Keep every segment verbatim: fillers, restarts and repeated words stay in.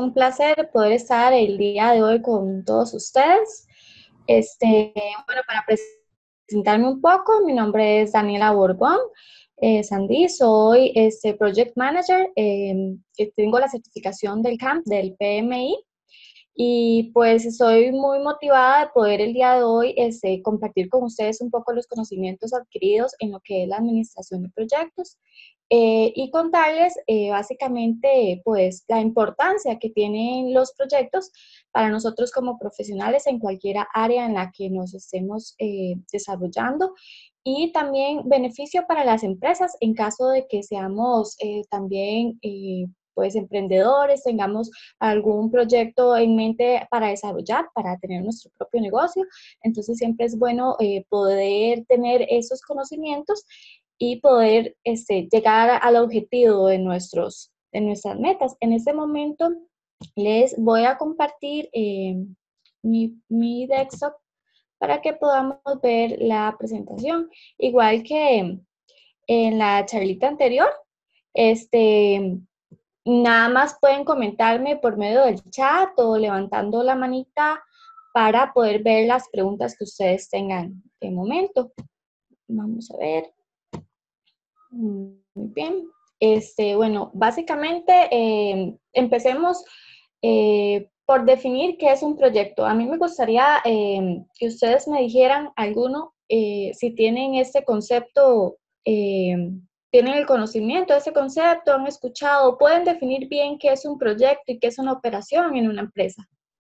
un placer poder estar el día de hoy con todos ustedes. Este, bueno, para presentarme un poco, mi nombre es Daniela Borbón. Eh, Sandy, soy este, Project Manager, eh, que tengo la certificación del C A M P, del P M I. Y pues estoy muy motivada de poder el día de hoy este, compartir con ustedes un poco los conocimientos adquiridos en lo que es la administración de proyectos eh, y contarles eh, básicamente pues la importancia que tienen los proyectos para nosotros como profesionales en cualquier área en la que nos estemos eh, desarrollando y también beneficio para las empresas en caso de que seamos eh, también eh, pues emprendedores, tengamos algún proyecto en mente para desarrollar, para tener nuestro propio negocio. Entonces siempre es bueno eh, poder tener esos conocimientos y poder este, llegar al objetivo de, nuestros, de nuestras metas. En este momento les voy a compartir eh, mi, mi desktop para que podamos ver la presentación. Igual que en la charlita anterior, este, nada más pueden comentarme por medio del chat o levantando la manita para poder ver las preguntas que ustedes tengan de momento. Vamos a ver. Muy bien. Este, bueno, básicamente eh, empecemos eh, por definir qué es un proyecto. A mí me gustaría eh, que ustedes me dijeran alguno, eh, si tienen este concepto, eh, tienen el conocimiento de ese concepto, han escuchado, pueden definir bien qué es un proyecto y qué es una operación en una empresa.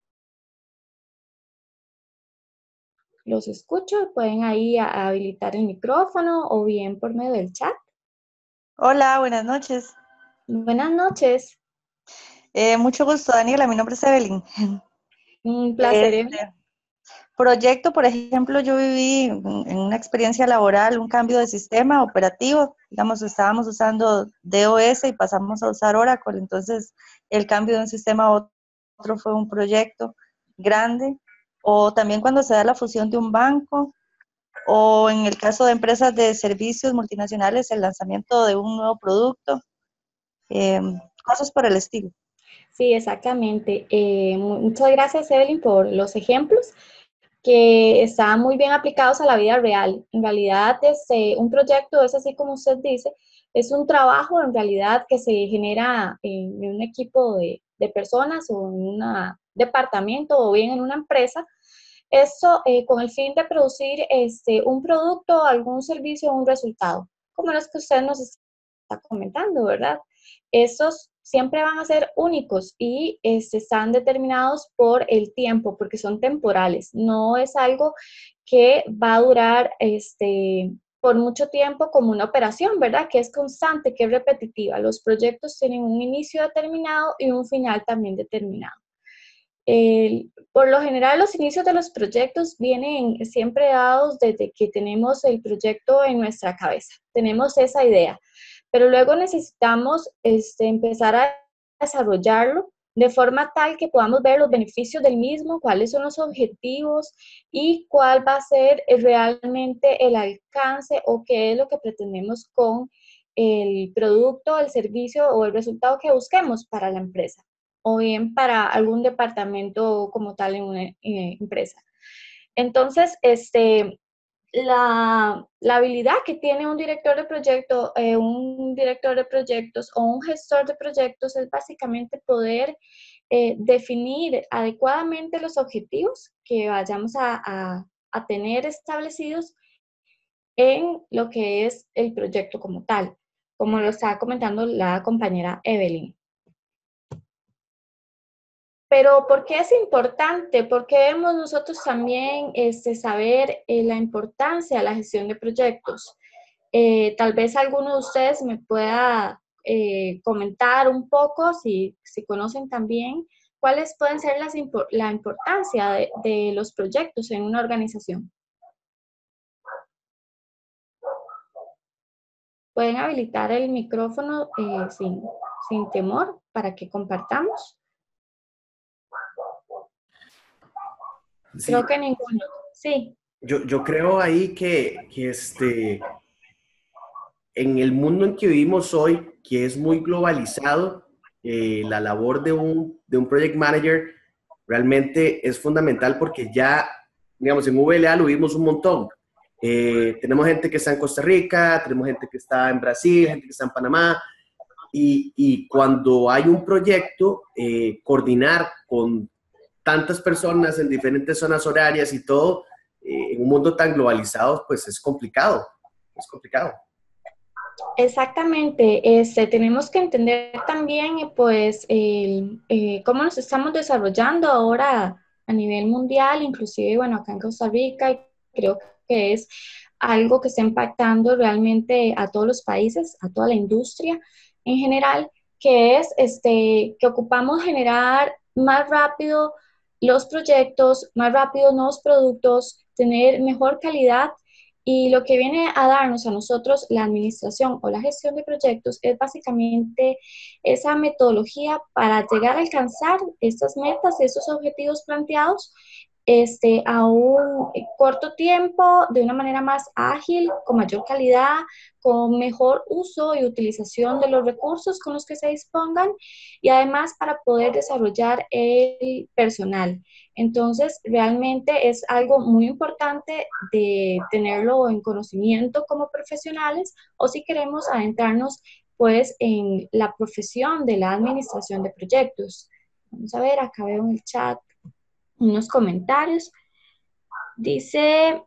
Los escucho, pueden ahí a- a habilitar el micrófono o bien por medio del chat. Hola, buenas noches. Buenas noches, Eh, mucho gusto, Daniela. Mi nombre es Evelyn. un placer. Evelyn. Este proyecto, por ejemplo, yo viví en en una experiencia laboral un cambio de sistema operativo. Digamos, estábamos usando D O S y pasamos a usar Oracle. Entonces, el cambio de un sistema a otro fue un proyecto grande. O también cuando se da la fusión de un banco, o en el caso de empresas de servicios multinacionales, el lanzamiento de un nuevo producto, eh, cosas por el estilo. Sí, exactamente. Eh, mu- muchas gracias, Evelyn, por los ejemplos que están muy bien aplicados a la vida real. En realidad, este, un proyecto es así como usted dice, es un trabajo en realidad que se genera en, en un equipo de, de personas o en un departamento o bien en una empresa. Esto eh, con el fin de producir este, un producto, algún servicio o un resultado, como los que usted nos está comentando, ¿verdad? Esos siempre van a ser únicos y este, están determinados por el tiempo, porque son temporales. No es algo que va a durar este, por mucho tiempo como una operación, ¿verdad? Que es constante, que es repetitiva. Los proyectos tienen un inicio determinado y un final también determinado. El, por lo general, los inicios de los proyectos vienen siempre dados desde que tenemos el proyecto en nuestra cabeza. Tenemos esa idea, pero luego necesitamos este, empezar a desarrollarlo de forma tal que podamos ver los beneficios del mismo, cuáles son los objetivos y cuál va a ser realmente el alcance o qué es lo que pretendemos con el producto, el servicio o el resultado que busquemos para la empresa o bien para algún departamento como tal en una eh, empresa. Entonces, este, la, la, habilidad que tiene un director de proyecto, eh, un director de proyectos o un gestor de proyectos es básicamente poder eh, definir adecuadamente los objetivos que vayamos a, a, a tener establecidos en lo que es el proyecto como tal, como lo estaba comentando la compañera Evelyn. Pero ¿por qué es importante? ¿Por qué debemos nosotros también este, saber eh, la importancia de la gestión de proyectos? Eh, tal vez alguno de ustedes me pueda eh, comentar un poco, si, si conocen también, cuáles pueden ser las, la importancia de, de los proyectos en una organización. Pueden habilitar el micrófono eh, sin, sin temor para que compartamos. Creo Sí, que ninguno. Sí. yo, yo creo ahí que, que este, en el mundo en que vivimos hoy, que es muy globalizado, eh, la labor de un, de un project manager realmente es fundamental porque ya, digamos, en V L A lo vimos un montón. Eh, tenemos gente que está en Costa Rica, tenemos gente que está en Brasil, gente que está en Panamá, y, y cuando hay un proyecto, eh, coordinar con tantas personas en diferentes zonas horarias y todo, eh, en un mundo tan globalizado, pues es complicado, es complicado. Exactamente, este, tenemos que entender también eh, pues el, eh, cómo nos estamos desarrollando ahora a nivel mundial, inclusive bueno acá en Costa Rica, y creo que es algo que está impactando realmente a todos los países, a toda la industria en general, que es este, que ocupamos generar más rápido los proyectos, más rápido nuevos productos, tener mejor calidad. Y lo que viene a darnos a nosotros la administración o la gestión de proyectos es básicamente esa metodología para llegar a alcanzar estas metas, estos objetivos planteados este, a un corto tiempo, de una manera más ágil, con mayor calidad, con mejor uso y utilización de los recursos con los que se dispongan y además para poder desarrollar el personal. Entonces, realmente es algo muy importante de tenerlo en conocimiento como profesionales o si queremos adentrarnos pues en la profesión de la administración de proyectos. Vamos a ver, acá veo en el chat unos comentarios. Dice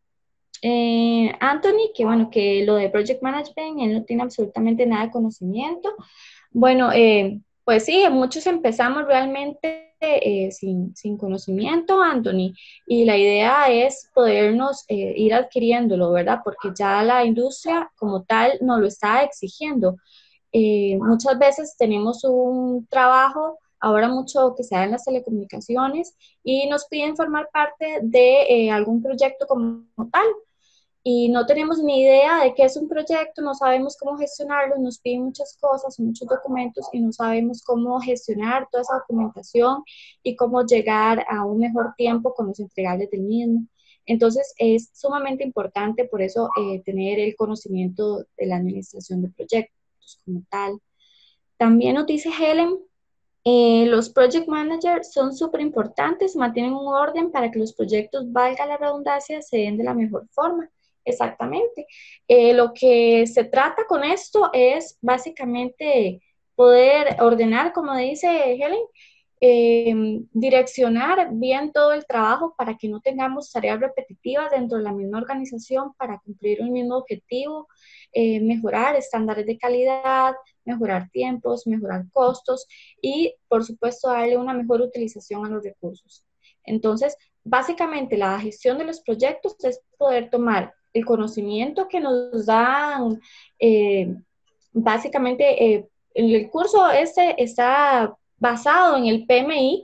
eh, Anthony que bueno, que lo de Project Management, él no tiene absolutamente nada de conocimiento. Bueno, eh, pues sí, muchos empezamos realmente eh, sin, sin conocimiento, Anthony, y la idea es podernos eh, ir adquiriéndolo, ¿verdad? Porque ya la industria como tal nos lo está exigiendo. Eh, muchas veces tenemos un trabajo, ahora mucho que se da en las telecomunicaciones, y nos piden formar parte de eh, algún proyecto como tal y no tenemos ni idea de qué es un proyecto, no sabemos cómo gestionarlo, nos piden muchas cosas, muchos documentos y no sabemos cómo gestionar toda esa documentación y cómo llegar a un mejor tiempo con los entregables del mismo. Entonces es sumamente importante por eso eh, tener el conocimiento de la administración de proyectos como tal. También nos dice Helen, eh, los project managers son súper importantes, mantienen un orden para que los proyectos, valga la redundancia, se den de la mejor forma. Exactamente. Eh, lo que se trata con esto es básicamente poder ordenar, como dice Helen, eh, direccionar bien todo el trabajo para que no tengamos tareas repetitivas dentro de la misma organización para cumplir un mismo objetivo, eh, mejorar estándares de calidad, mejorar tiempos, mejorar costos y, por supuesto, darle una mejor utilización a los recursos. Entonces, básicamente, la gestión de los proyectos es poder tomar el conocimiento que nos dan, eh, básicamente, eh, el curso este está basado en el P M I,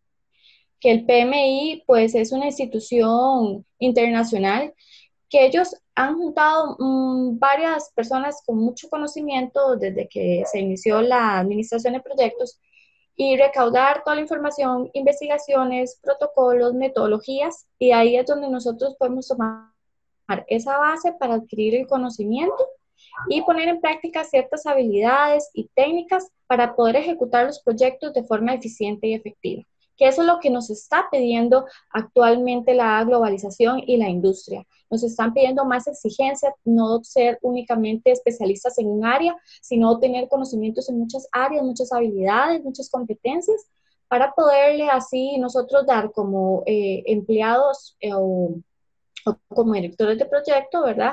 que el P M I, pues, es una institución internacional que ellos han juntado mmm, varias personas con mucho conocimiento desde que se inició la administración de proyectos y recaudar toda la información, investigaciones, protocolos, metodologías, y ahí es donde nosotros podemos tomar esa base para adquirir el conocimiento y poner en práctica ciertas habilidades y técnicas para poder ejecutar los proyectos de forma eficiente y efectiva, que eso es lo que nos está pidiendo actualmente la globalización y la industria. Nos están pidiendo más exigencia, no ser únicamente especialistas en un área, sino tener conocimientos en muchas áreas, muchas habilidades, muchas competencias, para poderle así nosotros dar como eh, empleados eh, o, o como directores de proyecto, ¿verdad?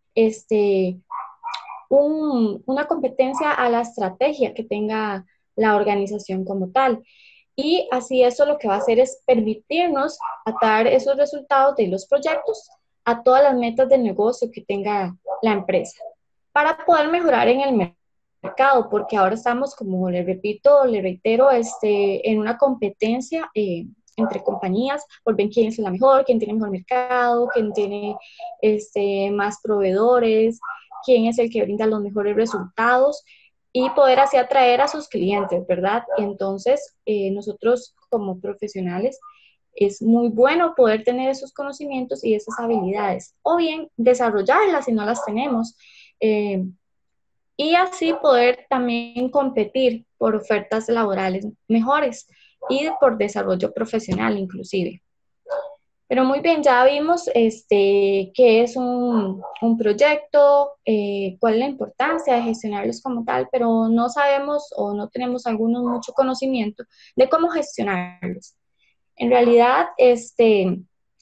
Este, un, una competencia a la estrategia que tenga la organización como tal. Y así eso lo que va a hacer es permitirnos atar esos resultados de los proyectos a todas las metas de negocio que tenga la empresa para poder mejorar en el mercado, porque ahora estamos, como le repito, le reitero, este, en una competencia eh, entre compañías por ver quién es la mejor, quién tiene mejor mercado, quién tiene este, más proveedores, quién es el que brinda los mejores resultados y poder así atraer a sus clientes, ¿verdad? Y entonces, eh, nosotros como profesionales es muy bueno poder tener esos conocimientos y esas habilidades, o bien desarrollarlas si no las tenemos. Eh, y así poder también competir por ofertas laborales mejores y por desarrollo profesional inclusive. Pero muy bien, ya vimos este, qué es un, un proyecto, eh, cuál es la importancia de gestionarlos como tal, pero no sabemos o no tenemos algunos mucho conocimiento de cómo gestionarlos. En realidad, este,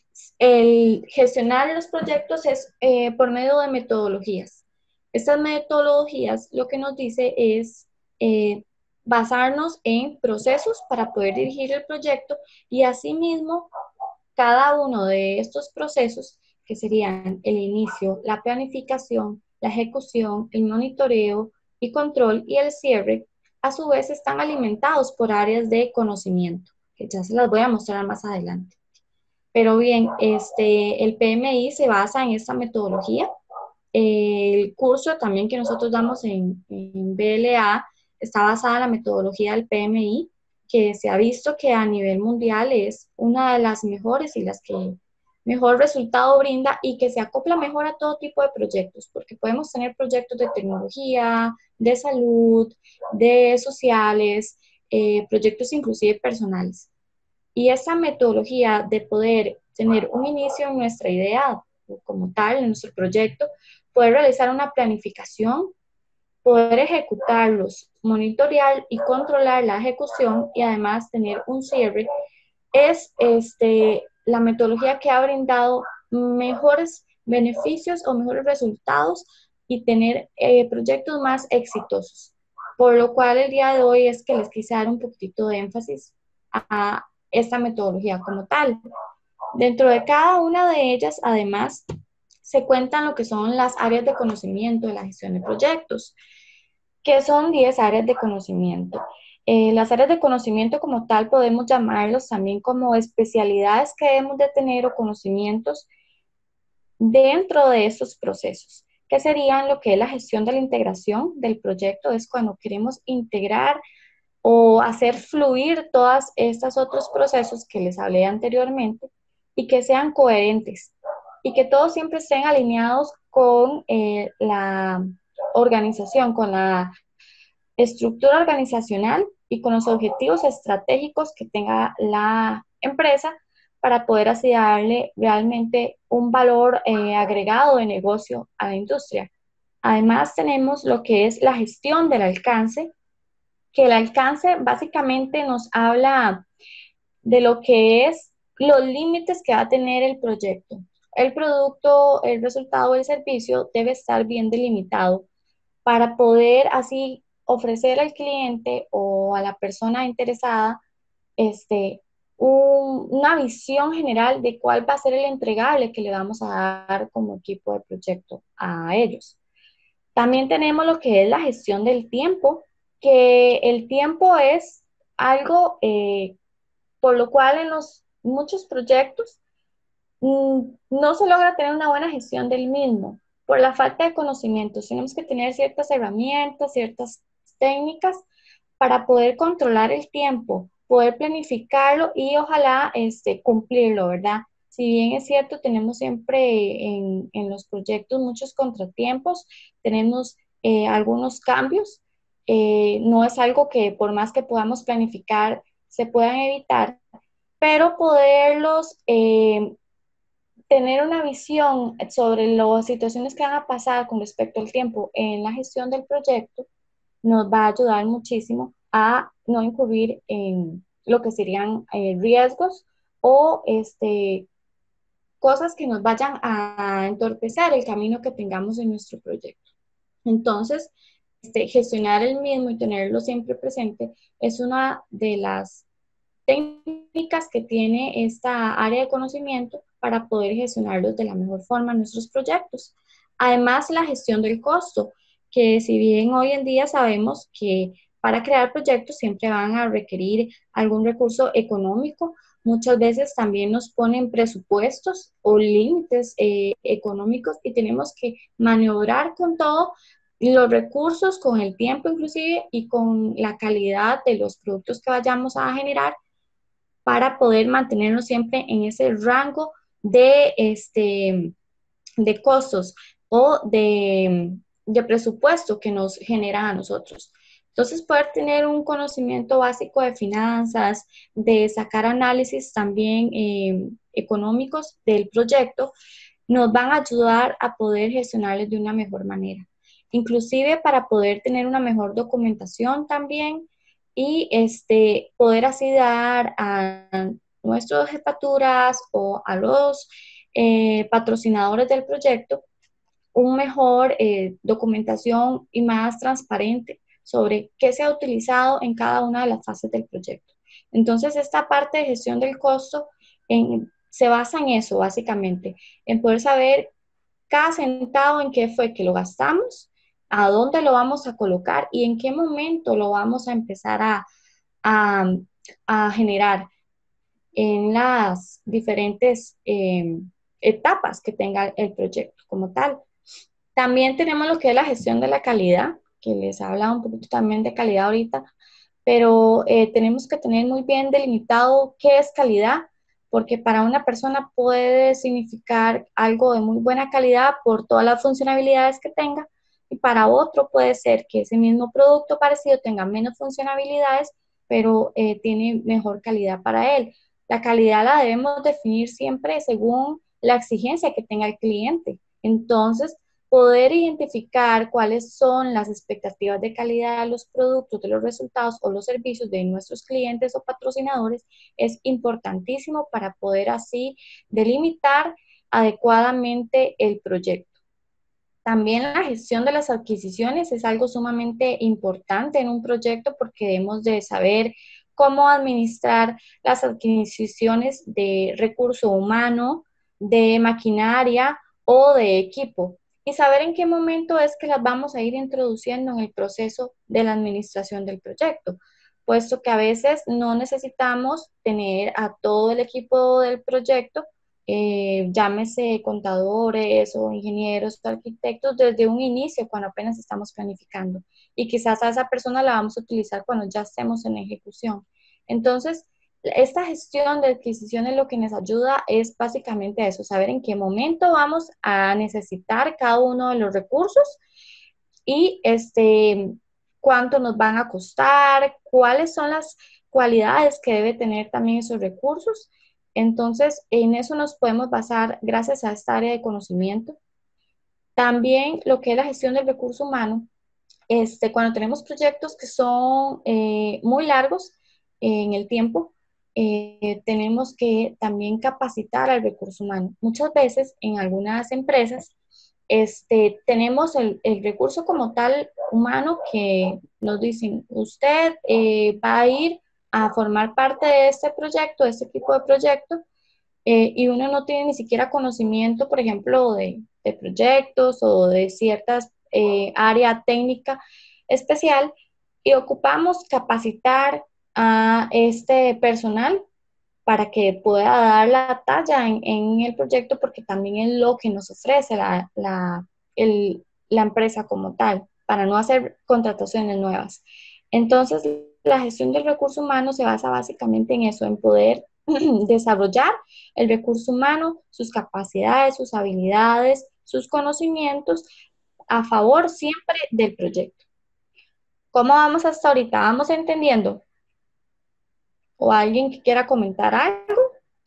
el gestionar los proyectos es eh, por medio de metodologías. Estas metodologías lo que nos dice es eh, basarnos en procesos para poder dirigir el proyecto y asimismo cada uno de estos procesos, que serían el inicio, la planificación, la ejecución, el monitoreo y control y el cierre, a su vez están alimentados por áreas de conocimiento, que ya se las voy a mostrar más adelante. Pero bien, este, el P M I se basa en esta metodología. El curso también que nosotros damos en, en B L A está basada en la metodología del P M I, que se ha visto que a nivel mundial es una de las mejores y las que mejor resultado brinda y que se acopla mejor a todo tipo de proyectos, porque podemos tener proyectos de tecnología, de salud, de sociales, eh, proyectos inclusive personales. Y esa metodología de poder tener un inicio en nuestra idea como tal, en nuestro proyecto, poder realizar una planificación, poder ejecutarlos, monitorear y controlar la ejecución y además tener un cierre, es este, la metodología que ha brindado mejores beneficios o mejores resultados y tener eh, proyectos más exitosos. Por lo cual el día de hoy es que les quise dar un poquitito de énfasis a esta metodología como tal. Dentro de cada una de ellas, además, se cuentan lo que son las áreas de conocimiento de la gestión de proyectos, que son diez áreas de conocimiento. Eh, las áreas de conocimiento como tal podemos llamarlos también como especialidades que debemos de tener o conocimientos dentro de estos procesos, que serían lo que es la gestión de la integración del proyecto, es cuando queremos integrar o hacer fluir todos estos otros procesos que les hablé anteriormente y que sean coherentes y que todos siempre estén alineados con eh, la organización, con la estructura organizacional y con los objetivos estratégicos que tenga la empresa para poder así darle realmente un valor eh, agregado de negocio a la industria. Además tenemos lo que es la gestión del alcance, que el alcance básicamente nos habla de lo que es los límites que va a tener el proyecto. El producto, el resultado del servicio debe estar bien delimitado para poder así ofrecer al cliente o a la persona interesada este, un, una visión general de cuál va a ser el entregable que le vamos a dar como equipo de proyecto a ellos. También tenemos lo que es la gestión del tiempo, que el tiempo es algo eh, por lo cual en los muchos proyectos mmm, no se logra tener una buena gestión del mismo por la falta de conocimientos. Tenemos que tener ciertas herramientas, ciertas técnicas para poder controlar el tiempo, poder planificarlo y ojalá este, cumplirlo, ¿verdad? Si bien es cierto, tenemos siempre en, en los proyectos muchos contratiempos, tenemos eh, algunos cambios, eh, no es algo que por más que podamos planificar se puedan evitar, pero poderlos eh, tener una visión sobre las situaciones que van a pasar con respecto al tiempo en la gestión del proyecto nos va a ayudar muchísimo a no incurrir en lo que serían eh, riesgos o este, cosas que nos vayan a entorpecer el camino que tengamos en nuestro proyecto. Entonces, este, gestionar el mismo y tenerlo siempre presente es una de las técnicas que tiene esta área de conocimiento para poder gestionarlos de la mejor forma en nuestros proyectos. Además, la gestión del costo, que si bien hoy en día sabemos que para crear proyectos siempre van a requerir algún recurso económico, muchas veces también nos ponen presupuestos o límites eh, económicos y tenemos que maniobrar con todo los recursos, con el tiempo inclusive y con la calidad de los productos que vayamos a generar para poder mantenernos siempre en ese rango de, este, de costos o de de presupuesto que nos generan a nosotros. Entonces, poder tener un conocimiento básico de finanzas, de sacar análisis también eh, económicos del proyecto, nos van a ayudar a poder gestionarlos de una mejor manera. Inclusive para poder tener una mejor documentación también y este, poder así dar a nuestras jefaturas o a los eh, patrocinadores del proyecto un mejor eh, documentación y más transparente sobre qué se ha utilizado en cada una de las fases del proyecto. Entonces, esta parte de gestión del costo en, se basa en eso, básicamente, en poder saber cada centavo en qué fue que lo gastamos, a dónde lo vamos a colocar y en qué momento lo vamos a empezar a, a, a generar en las diferentes eh, etapas que tenga el proyecto como tal. También tenemos lo que es la gestión de la calidad, que les he hablado un poquito también de calidad ahorita, pero eh, tenemos que tener muy bien delimitado qué es calidad, porque para una persona puede significar algo de muy buena calidad por todas las funcionalidades que tenga, y para otro puede ser que ese mismo producto parecido tenga menos funcionalidades, pero eh, tiene mejor calidad para él. La calidad la debemos definir siempre según la exigencia que tenga el cliente. Entonces, poder identificar cuáles son las expectativas de calidad de los productos, de los resultados o los servicios de nuestros clientes o patrocinadores es importantísimo para poder así delimitar adecuadamente el proyecto. También la gestión de las adquisiciones es algo sumamente importante en un proyecto porque debemos de saber cómo administrar las adquisiciones de recurso humano, de maquinaria o de equipo y saber en qué momento es que las vamos a ir introduciendo en el proceso de la administración del proyecto, puesto que a veces no necesitamos tener a todo el equipo del proyecto, eh, llámese contadores o ingenieros o arquitectos desde un inicio cuando apenas estamos planificando y quizás a esa persona la vamos a utilizar cuando ya estemos en ejecución. Entonces, esta gestión de adquisiciones lo que nos ayuda es básicamente a eso, saber en qué momento vamos a necesitar cada uno de los recursos y este, cuánto nos van a costar, cuáles son las cualidades que debe tener también esos recursos. Entonces, en eso nos podemos basar gracias a esta área de conocimiento. También lo que es la gestión del recurso humano, este, cuando tenemos proyectos que son eh, muy largos en el tiempo, eh, tenemos que también capacitar al recurso humano. Muchas veces en algunas empresas este, tenemos el, el recurso como tal humano que nos dicen, usted eh, va a ir a formar parte de este proyecto, de este tipo de proyecto, eh, y uno no tiene ni siquiera conocimiento, por ejemplo, de, de proyectos o de ciertas eh, área técnica especial, y ocupamos capacitar a este personal para que pueda dar la talla en, en el proyecto, porque también es lo que nos ofrece la, la, el, la empresa como tal, para no hacer contrataciones nuevas. Entonces, la gestión del recurso humano se basa básicamente en eso, en poder desarrollar el recurso humano, sus capacidades, sus habilidades, sus conocimientos a favor siempre del proyecto. ¿Cómo vamos hasta ahorita? ¿Vamos entendiendo? ¿O alguien que quiera comentar algo?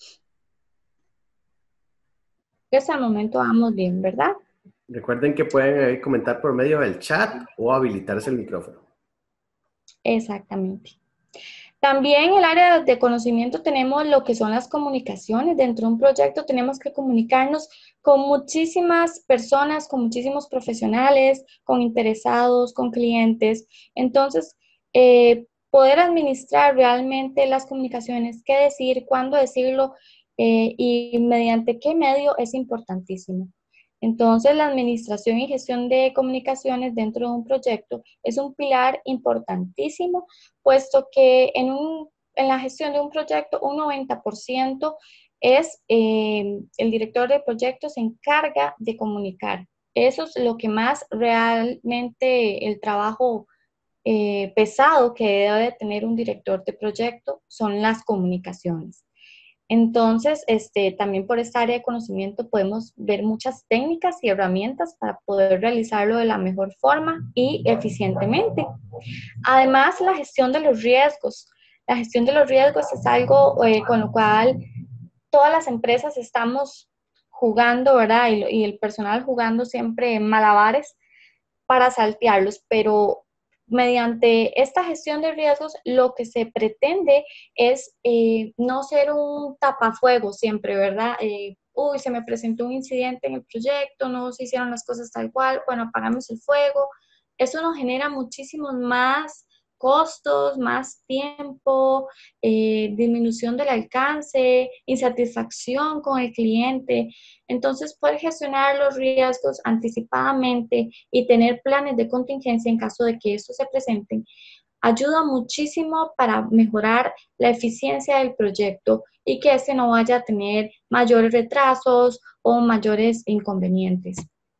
Hasta el momento vamos bien, ¿verdad? Recuerden que pueden eh, comentar por medio del chat o habilitarse el micrófono. Exactamente. También en el área de conocimiento tenemos lo que son las comunicaciones. Dentro de un proyecto tenemos que comunicarnos con muchísimas personas, con muchísimos profesionales, con interesados, con clientes. Entonces, eh, poder administrar realmente las comunicaciones, qué decir, cuándo decirlo eh, y mediante qué medio es importantísimo. Entonces, la administración y gestión de comunicaciones dentro de un proyecto es un pilar importantísimo, puesto que en, un, en la gestión de un proyecto un noventa por ciento es eh, el director de proyecto se encarga de comunicar. Eso es lo que más realmente el trabajo eh, pesado que debe tener un director de proyecto son las comunicaciones. Entonces, este, también por esta área de conocimiento podemos ver muchas técnicas y herramientas para poder realizarlo de la mejor forma y eficientemente. Además, la gestión de los riesgos. La gestión de los riesgos es algo eh, con lo cual todas las empresas estamos jugando, ¿verdad? Y, y el personal jugando siempre malabares para saltearlos, pero mediante esta gestión de riesgos lo que se pretende es eh, no ser un tapafuego siempre, ¿verdad? Eh, uy, se me presentó un incidente en el proyecto, no se hicieron las cosas tal cual, bueno, apagamos el fuego. Eso nos genera muchísimos más costos, más tiempo, eh, disminución del alcance, insatisfacción con el cliente. Entonces, poder gestionar los riesgos anticipadamente y tener planes de contingencia en caso de que estos se presenten, ayuda muchísimo para mejorar la eficiencia del proyecto y que este no vaya a tener mayores retrasos o mayores inconvenientes.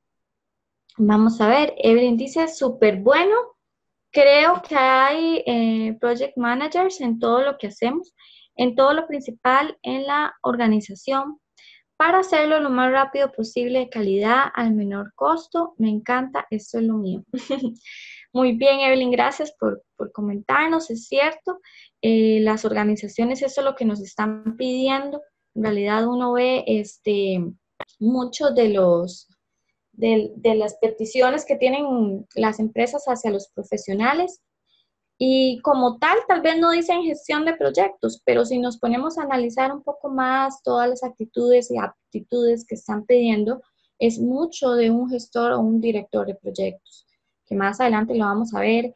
Vamos a ver, Evelyn dice, súper bueno. Creo que hay eh, project managers en todo lo que hacemos, en todo lo principal en la organización, para hacerlo lo más rápido posible, de calidad, al menor costo. Me encanta, esto es lo mío. Muy bien, Evelyn, gracias por, por comentarnos, es cierto. Eh, las organizaciones, eso es lo que nos están pidiendo. En realidad uno ve este, muchos de los de, de las peticiones que tienen las empresas hacia los profesionales y como tal, tal vez no dicen gestión de proyectos, pero si nos ponemos a analizar un poco más todas las actitudes y aptitudes que están pidiendo, es mucho de un gestor o un director de proyectos, que más adelante lo vamos a ver,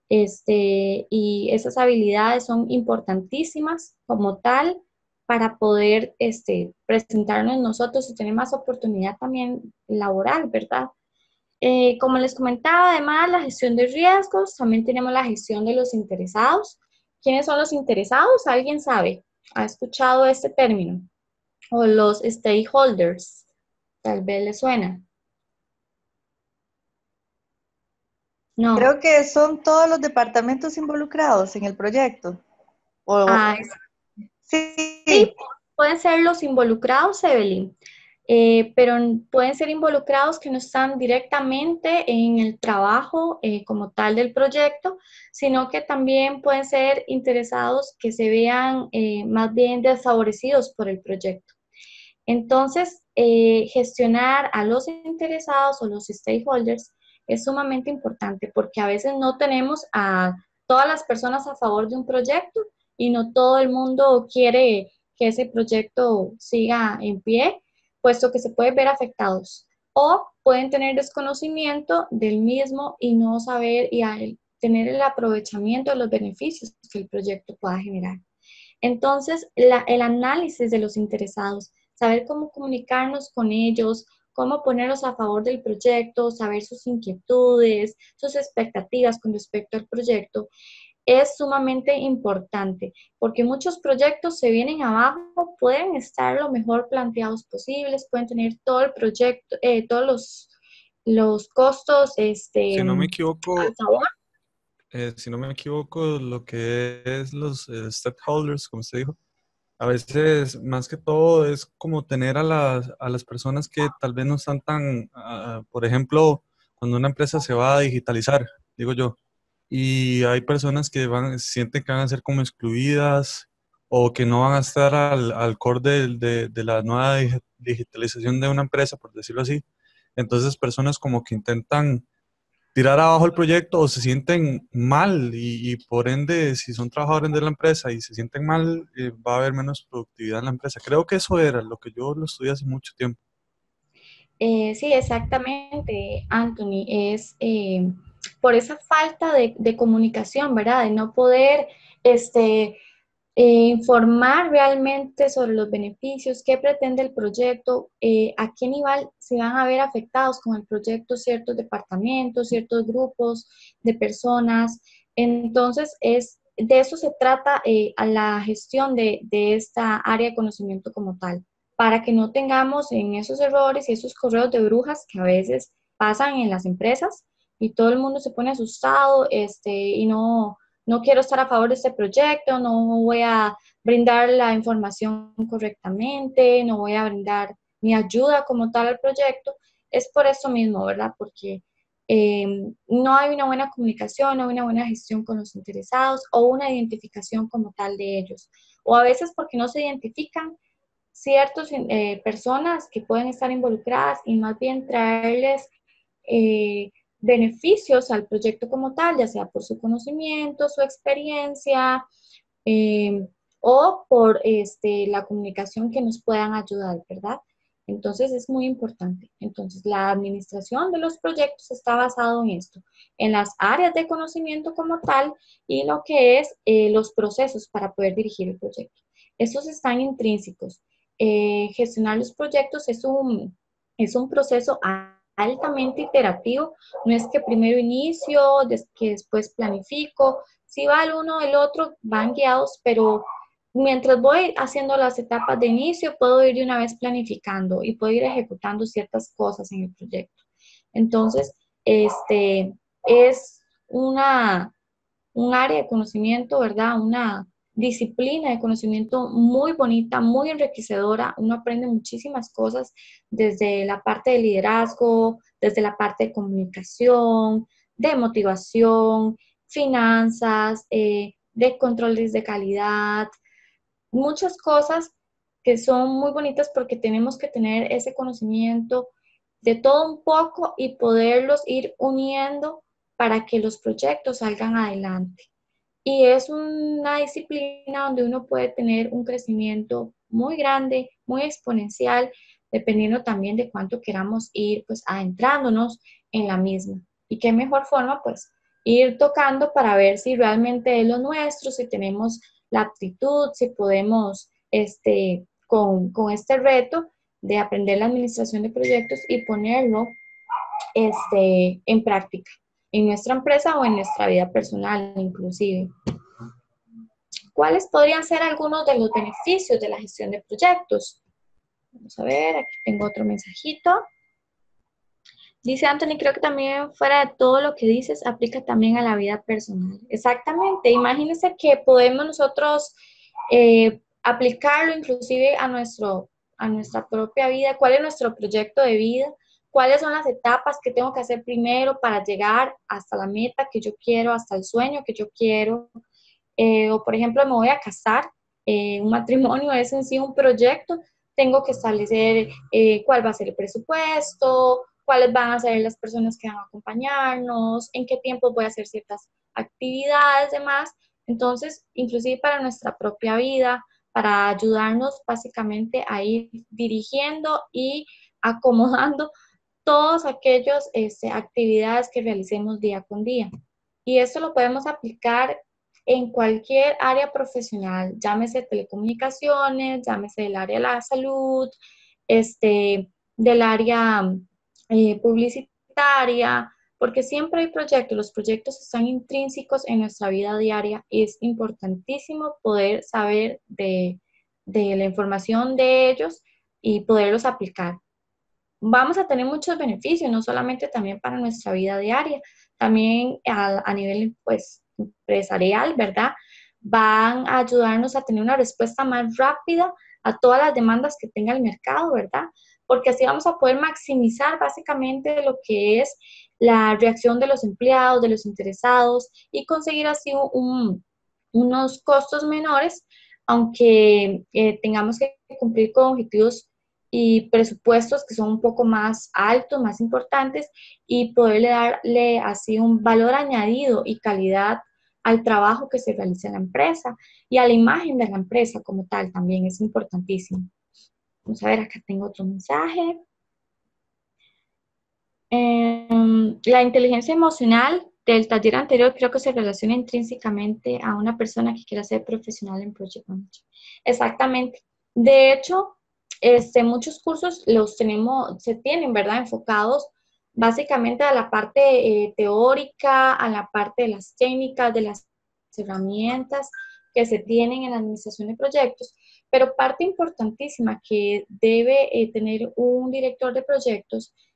este, y esas habilidades son importantísimas como tal para poder este, presentarnos nosotros y tener más oportunidad también laboral, ¿verdad? Eh, como les comentaba, además, la gestión de riesgos, también tenemos la gestión de los interesados. ¿Quiénes son los interesados? ¿Alguien sabe? ¿Ha escuchado este término? O los stakeholders, tal vez les suena. No. Creo que son todos los departamentos involucrados en el proyecto. O, Ah, sí, sí, pueden ser los involucrados, Evelyn, eh, pero pueden ser involucrados que no están directamente en el trabajo eh, como tal del proyecto, sino que también pueden ser interesados que se vean eh, más bien desfavorecidos por el proyecto. Entonces, eh, gestionar a los interesados o los stakeholders es sumamente importante porque a veces no tenemos a todas las personas a favor de un proyecto y no todo el mundo quiere que ese proyecto siga en pie, puesto que se pueden ver afectados o pueden tener desconocimiento del mismo y no saber y tener el aprovechamiento de los beneficios que el proyecto pueda generar. Entonces, la, el análisis de los interesados, saber cómo comunicarnos con ellos, cómo ponerlos a favor del proyecto, saber sus inquietudes, sus expectativas con respecto al proyecto, es sumamente importante, porque muchos proyectos se vienen abajo, pueden estar lo mejor planteados posibles, pueden tener todo el proyecto, eh, todos los, los costos este, Si no me al equivoco, favor. eh, si no me equivoco, lo que es los eh, stakeholders, como usted dijo, a veces más que todo es como tener a las, a las personas que tal vez no están tan, ah, por ejemplo, cuando una empresa se va a digitalizar, digo yo, y hay personas que van, sienten que van a ser como excluidas o que no van a estar al, al core de, de, de la nueva dig- digitalización de una empresa, por decirlo así. Entonces, personas como que intentan tirar abajo el proyecto o se sienten mal y, y por ende, si son trabajadores de la empresa y se sienten mal, eh, va a haber menos productividad en la empresa. Creo que eso era lo que yo lo estudié hace mucho tiempo. Eh, sí, exactamente, Anthony, es eh, por esa falta de, de comunicación, ¿verdad? De no poder este, eh, informar realmente sobre los beneficios, qué pretende el proyecto, eh, a qué nivel se van a ver afectados con el proyecto ciertos departamentos, ciertos grupos de personas. Entonces, es, de eso se trata eh, a la gestión de, de esta área de conocimiento como tal, para que no tengamos en esos errores y esos correos de brujas que a veces pasan en las empresas y todo el mundo se pone asustado este, y no no quiero estar a favor de este proyecto, no voy a brindar la información correctamente, no voy a brindar mi ayuda como tal al proyecto, es por eso mismo, ¿verdad? Porque eh, no hay una buena comunicación, no hay una buena gestión con los interesados o una identificación como tal de ellos. O a veces porque no se identifican ciertas eh, personas que pueden estar involucradas y más bien traerles eh, beneficios al proyecto como tal, ya sea por su conocimiento, su experiencia eh, o por este, la comunicación que nos puedan ayudar, ¿verdad? Entonces es muy importante. Entonces la administración de los proyectos está basado en esto, en las áreas de conocimiento como tal y lo que es eh, los procesos para poder dirigir el proyecto. Estos están intrínsecos. Eh, gestionar los proyectos es un, es un proceso altamente iterativo. No es que primero inicio, que después planifico. Si va el uno el otro, van guiados, pero mientras voy haciendo las etapas de inicio, puedo ir de una vez planificando y puedo ir ejecutando ciertas cosas en el proyecto. Entonces, este es una, un área de conocimiento, ¿verdad? Una disciplina de conocimiento muy bonita, muy enriquecedora. Uno aprende muchísimas cosas desde la parte de liderazgo, desde la parte de comunicación, de motivación, finanzas, eh, de controles de calidad, muchas cosas que son muy bonitas porque tenemos que tener ese conocimiento de todo un poco y poderlos ir uniendo para que los proyectos salgan adelante. Y es una disciplina donde uno puede tener un crecimiento muy grande, muy exponencial, dependiendo también de cuánto queramos ir pues adentrándonos en la misma. Y qué mejor forma pues ir tocando para ver si realmente es lo nuestro, si tenemos la aptitud, si podemos este, con, con este reto de aprender la administración de proyectos y ponerlo este, en práctica en nuestra empresa o en nuestra vida personal inclusive. ¿Cuáles podrían ser algunos de los beneficios de la gestión de proyectos? Vamos a ver, aquí tengo otro mensajito. Dice Anthony, creo que también fuera de todo lo que dices, aplica también a la vida personal. Exactamente, imagínense que podemos nosotros eh, aplicarlo inclusive a, nuestro, a nuestra propia vida, cuál es nuestro proyecto de vida, cuáles son las etapas que tengo que hacer primero para llegar hasta la meta que yo quiero, hasta el sueño que yo quiero. Eh, o por ejemplo, me voy a casar, eh, un matrimonio es en sí un proyecto, tengo que establecer eh, cuál va a ser el presupuesto, cuáles van a ser las personas que van a acompañarnos, en qué tiempo voy a hacer ciertas actividades, demás. Entonces, inclusive para nuestra propia vida, para ayudarnos básicamente a ir dirigiendo y acomodando todas aquellas este, actividades que realicemos día con día. Y esto lo podemos aplicar en cualquier área profesional, llámese telecomunicaciones, llámese del área de la salud, este, del área eh, publicitaria, porque siempre hay proyectos, los proyectos están intrínsecos en nuestra vida diaria y es importantísimo poder saber de, de la información de ellos y poderlos aplicar. Vamos a tener muchos beneficios, no solamente también para nuestra vida diaria, también a, a nivel pues empresarial, ¿verdad? Van a ayudarnos a tener una respuesta más rápida a todas las demandas que tenga el mercado, ¿verdad? Porque así vamos a poder maximizar básicamente lo que es la reacción de los empleados, de los interesados y conseguir así un, unos costos menores, aunque eh, tengamos que cumplir con objetivos y presupuestos que son un poco más altos, más importantes, y poderle darle así un valor añadido y calidad al trabajo que se realiza en la empresa y a la imagen de la empresa como tal también es importantísimo. Vamos a ver, acá tengo otro mensaje. Eh, la inteligencia emocional del taller anterior creo que se relaciona intrínsecamente a una persona que quiera ser profesional en Project Management. Exactamente. De hecho, este, muchos cursos los tenemos, se tienen, ¿verdad? Enfocados básicamente a la parte eh, teórica, a la parte de las técnicas, de las herramientas que se tienen en la administración de proyectos, pero parte importantísima que debe eh, tener un director de proyectos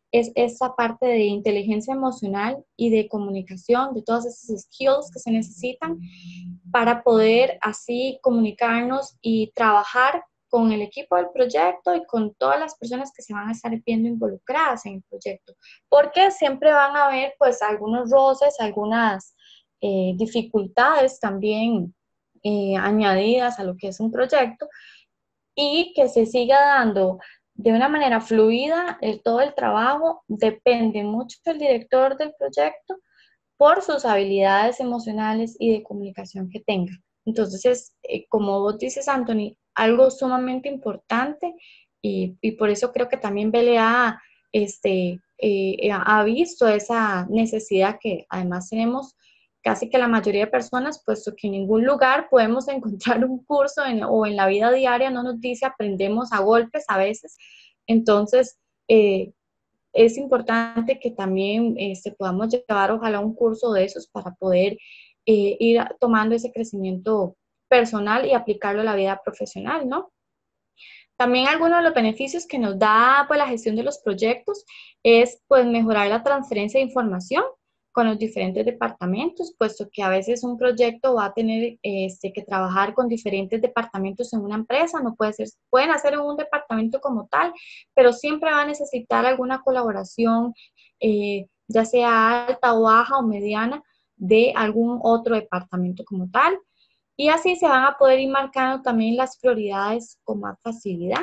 es esa parte de inteligencia emocional y de comunicación, de todas esas skills que se necesitan para poder así comunicarnos y trabajar con el equipo del proyecto y con todas las personas que se van a estar viendo involucradas en el proyecto, porque siempre van a haber pues algunos roces, algunas eh, dificultades también eh, añadidas a lo que es un proyecto, y que se siga dando de una manera fluida el, todo el trabajo. Depende mucho del director del proyecto por sus habilidades emocionales y de comunicación que tenga. Entonces, es, eh, como vos dices, Anthony, algo sumamente importante, y, y por eso creo que también B L A este, eh, ha visto esa necesidad que además tenemos casi que la mayoría de personas, puesto que en ningún lugar podemos encontrar un curso en, o en la vida diaria no nos dice aprendemos a golpes a veces. Entonces, eh, es importante que también este, podamos llevar ojalá un curso de esos para poder eh, ir tomando ese crecimiento personal y aplicarlo a la vida profesional, ¿no? También algunos de los beneficios que nos da pues, la gestión de los proyectos es pues, mejorar la transferencia de información con los diferentes departamentos, puesto que a veces un proyecto va a tener este, que trabajar con diferentes departamentos en una empresa, no puede ser, pueden hacer en un departamento como tal, pero siempre va a necesitar alguna colaboración, eh, ya sea alta o baja o mediana, de algún otro departamento como tal. Y así se van a poder ir marcando también las prioridades con más facilidad.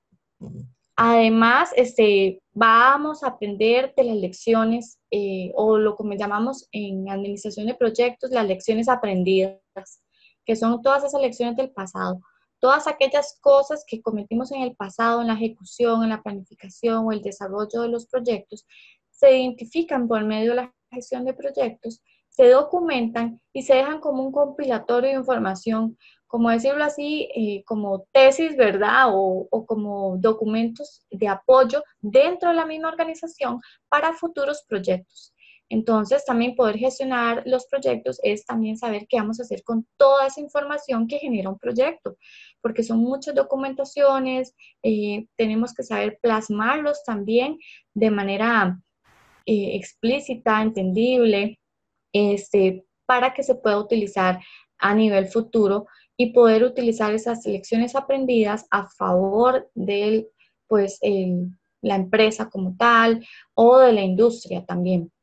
Además, este, vamos a aprender de las lecciones, eh, o lo que llamamos en administración de proyectos, las lecciones aprendidas, que son todas esas lecciones del pasado. Todas aquellas cosas que cometimos en el pasado, en la ejecución, en la planificación o el desarrollo de los proyectos, se identifican por medio de la gestión de proyectos, se documentan y se dejan como un compilatorio de información, como decirlo así, eh, como tesis, ¿verdad? O, o como documentos de apoyo dentro de la misma organización para futuros proyectos. Entonces, también poder gestionar los proyectos es también saber qué vamos a hacer con toda esa información que genera un proyecto, porque son muchas documentaciones, eh, tenemos que saber plasmarlos también de manera eh, explícita, entendible, este, para que se pueda utilizar a nivel futuro y poder utilizar esas lecciones aprendidas a favor de pues, el, la empresa como tal o de la industria también.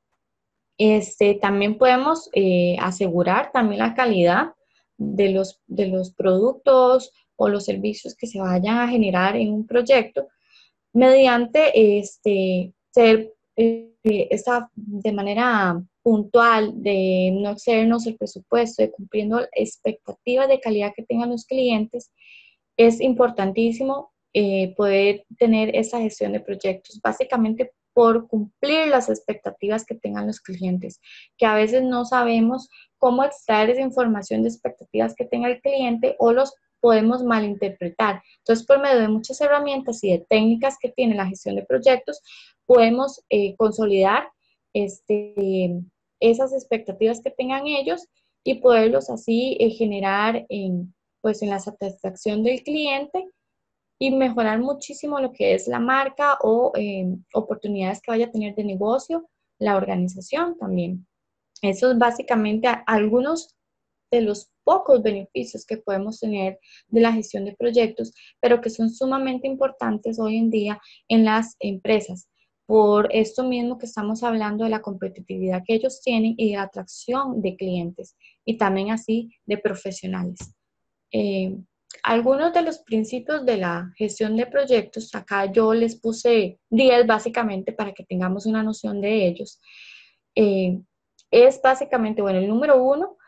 Este, también podemos eh, asegurar también la calidad de los, de los productos o los servicios que se vayan a generar en un proyecto mediante este, ser eh, esta, de manera puntual, de no excedernos el presupuesto, de cumpliendo expectativas de calidad que tengan los clientes. Es importantísimo eh, poder tener esa gestión de proyectos, básicamente por cumplir las expectativas que tengan los clientes, que a veces no sabemos cómo extraer esa información de expectativas que tenga el cliente o los podemos malinterpretar. Entonces, por medio de muchas herramientas y de técnicas que tiene la gestión de proyectos, podemos eh, consolidar este, esas expectativas que tengan ellos y poderlos así eh, generar en, pues, en la satisfacción del cliente y mejorar muchísimo lo que es la marca o eh, oportunidades que vaya a tener de negocio la organización también. Eso es básicamente a, algunos de los pocos beneficios que podemos tener de la gestión de proyectos, pero que son sumamente importantes hoy en día en las empresas, por esto mismo que estamos hablando de la competitividad que ellos tienen y de la atracción de clientes y también así de profesionales. Eh, algunos de los principios de la gestión de proyectos, acá yo les puse diez básicamente para que tengamos una noción de ellos. Eh, es básicamente, bueno, el número uno,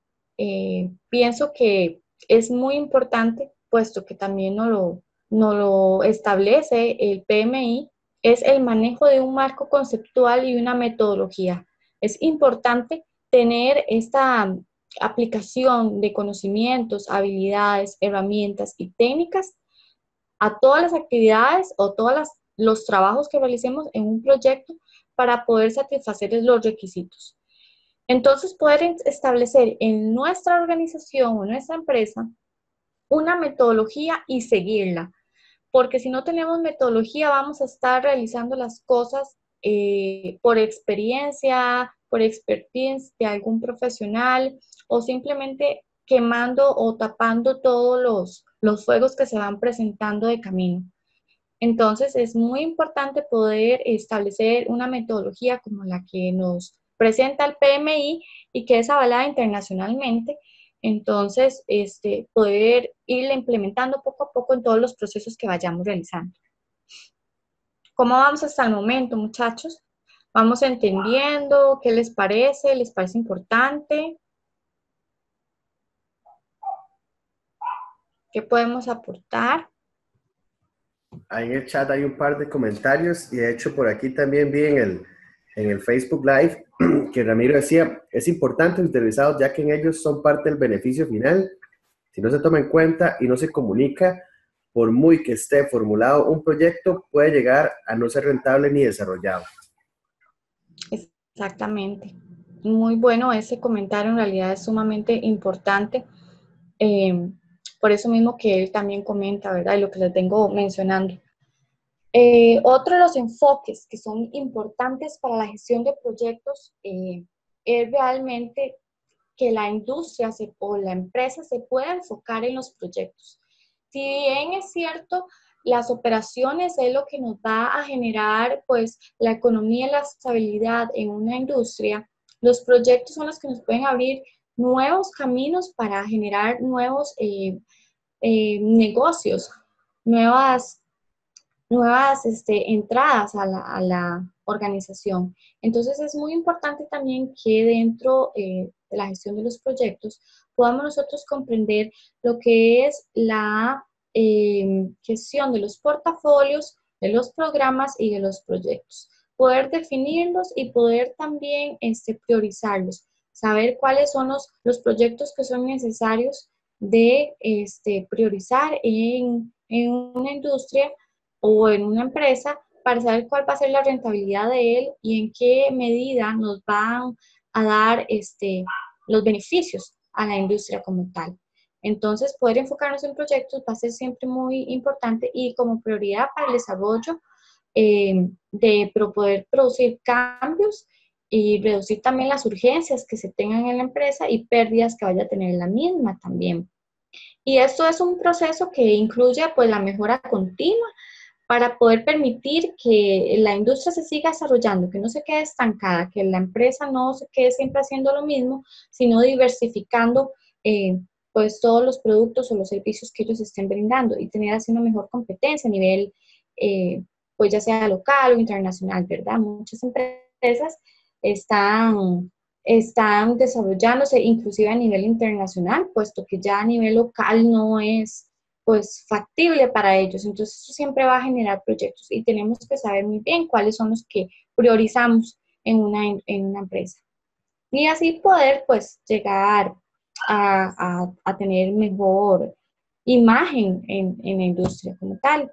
eh, pienso que es muy importante, puesto que también nos lo, nos lo establece el P M I, es el manejo de un marco conceptual y una metodología. Es importante tener esta aplicación de conocimientos, habilidades, herramientas y técnicas a todas las actividades o todos los trabajos que realicemos en un proyecto para poder satisfacer los requisitos. Entonces, poder establecer en nuestra organización o nuestra empresa una metodología y seguirla, porque si no tenemos metodología vamos a estar realizando las cosas eh, por experiencia, por expertise de algún profesional o simplemente quemando o tapando todos los, los fuegos que se van presentando de camino. Entonces es muy importante poder establecer una metodología como la que nos presenta el P M I y que es avalada internacionalmente. Entonces, este, poder irla implementando poco a poco en todos los procesos que vayamos realizando. ¿Cómo vamos hasta el momento, muchachos? ¿Vamos entendiendo? ¿Qué les parece? ¿Les parece importante? ¿Qué podemos aportar? Ahí en el chat hay un par de comentarios y de hecho por aquí también vi en el, en el Facebook Live que Ramiro decía, es importante interiorizarlos ya que en ellos son parte del beneficio final. Si no se toma en cuenta y no se comunica, por muy que esté formulado un proyecto, puede llegar a no ser rentable ni desarrollado. Exactamente. Muy bueno ese comentario, en realidad es sumamente importante. Eh, por eso mismo que él también comenta, ¿verdad? Y lo que les vengo mencionando. Eh, otro de los enfoques que son importantes para la gestión de proyectos eh, es realmente que la industria se, o la empresa se pueda enfocar en los proyectos. Si bien es cierto, las operaciones es lo que nos va a generar pues la economía y la estabilidad en una industria, los proyectos son los que nos pueden abrir nuevos caminos para generar nuevos eh, eh, negocios, nuevas, nuevas este, entradas a la, a la organización. Entonces es muy importante también que dentro eh, de la gestión de los proyectos podamos nosotros comprender lo que es la eh, gestión de los portafolios, de los programas y de los proyectos. Poder definirlos y poder también este, priorizarlos, saber cuáles son los, los proyectos que son necesarios de este, priorizar en, en una industria o en una empresa para saber cuál va a ser la rentabilidad de él y en qué medida nos van a dar este, los beneficios a la industria como tal. Entonces, poder enfocarnos en proyectos va a ser siempre muy importante y como prioridad para el desarrollo eh, de poder producir cambios y reducir también las urgencias que se tengan en la empresa y pérdidas que vaya a tener la misma también. Y esto es un proceso que incluye pues la mejora continua para poder permitir que la industria se siga desarrollando, que no se quede estancada, que la empresa no se quede siempre haciendo lo mismo, sino diversificando eh, pues todos los productos o los servicios que ellos estén brindando y tener así una mejor competencia a nivel, eh, pues ya sea local o internacional, ¿verdad? Muchas empresas están, están desarrollándose inclusive a nivel internacional, puesto que ya a nivel local no es pues factible para ellos. Entonces eso siempre va a generar proyectos y tenemos que saber muy bien cuáles son los que priorizamos en una, en una empresa. Y así poder pues llegar a, a, a tener mejor imagen en, en la industria como tal.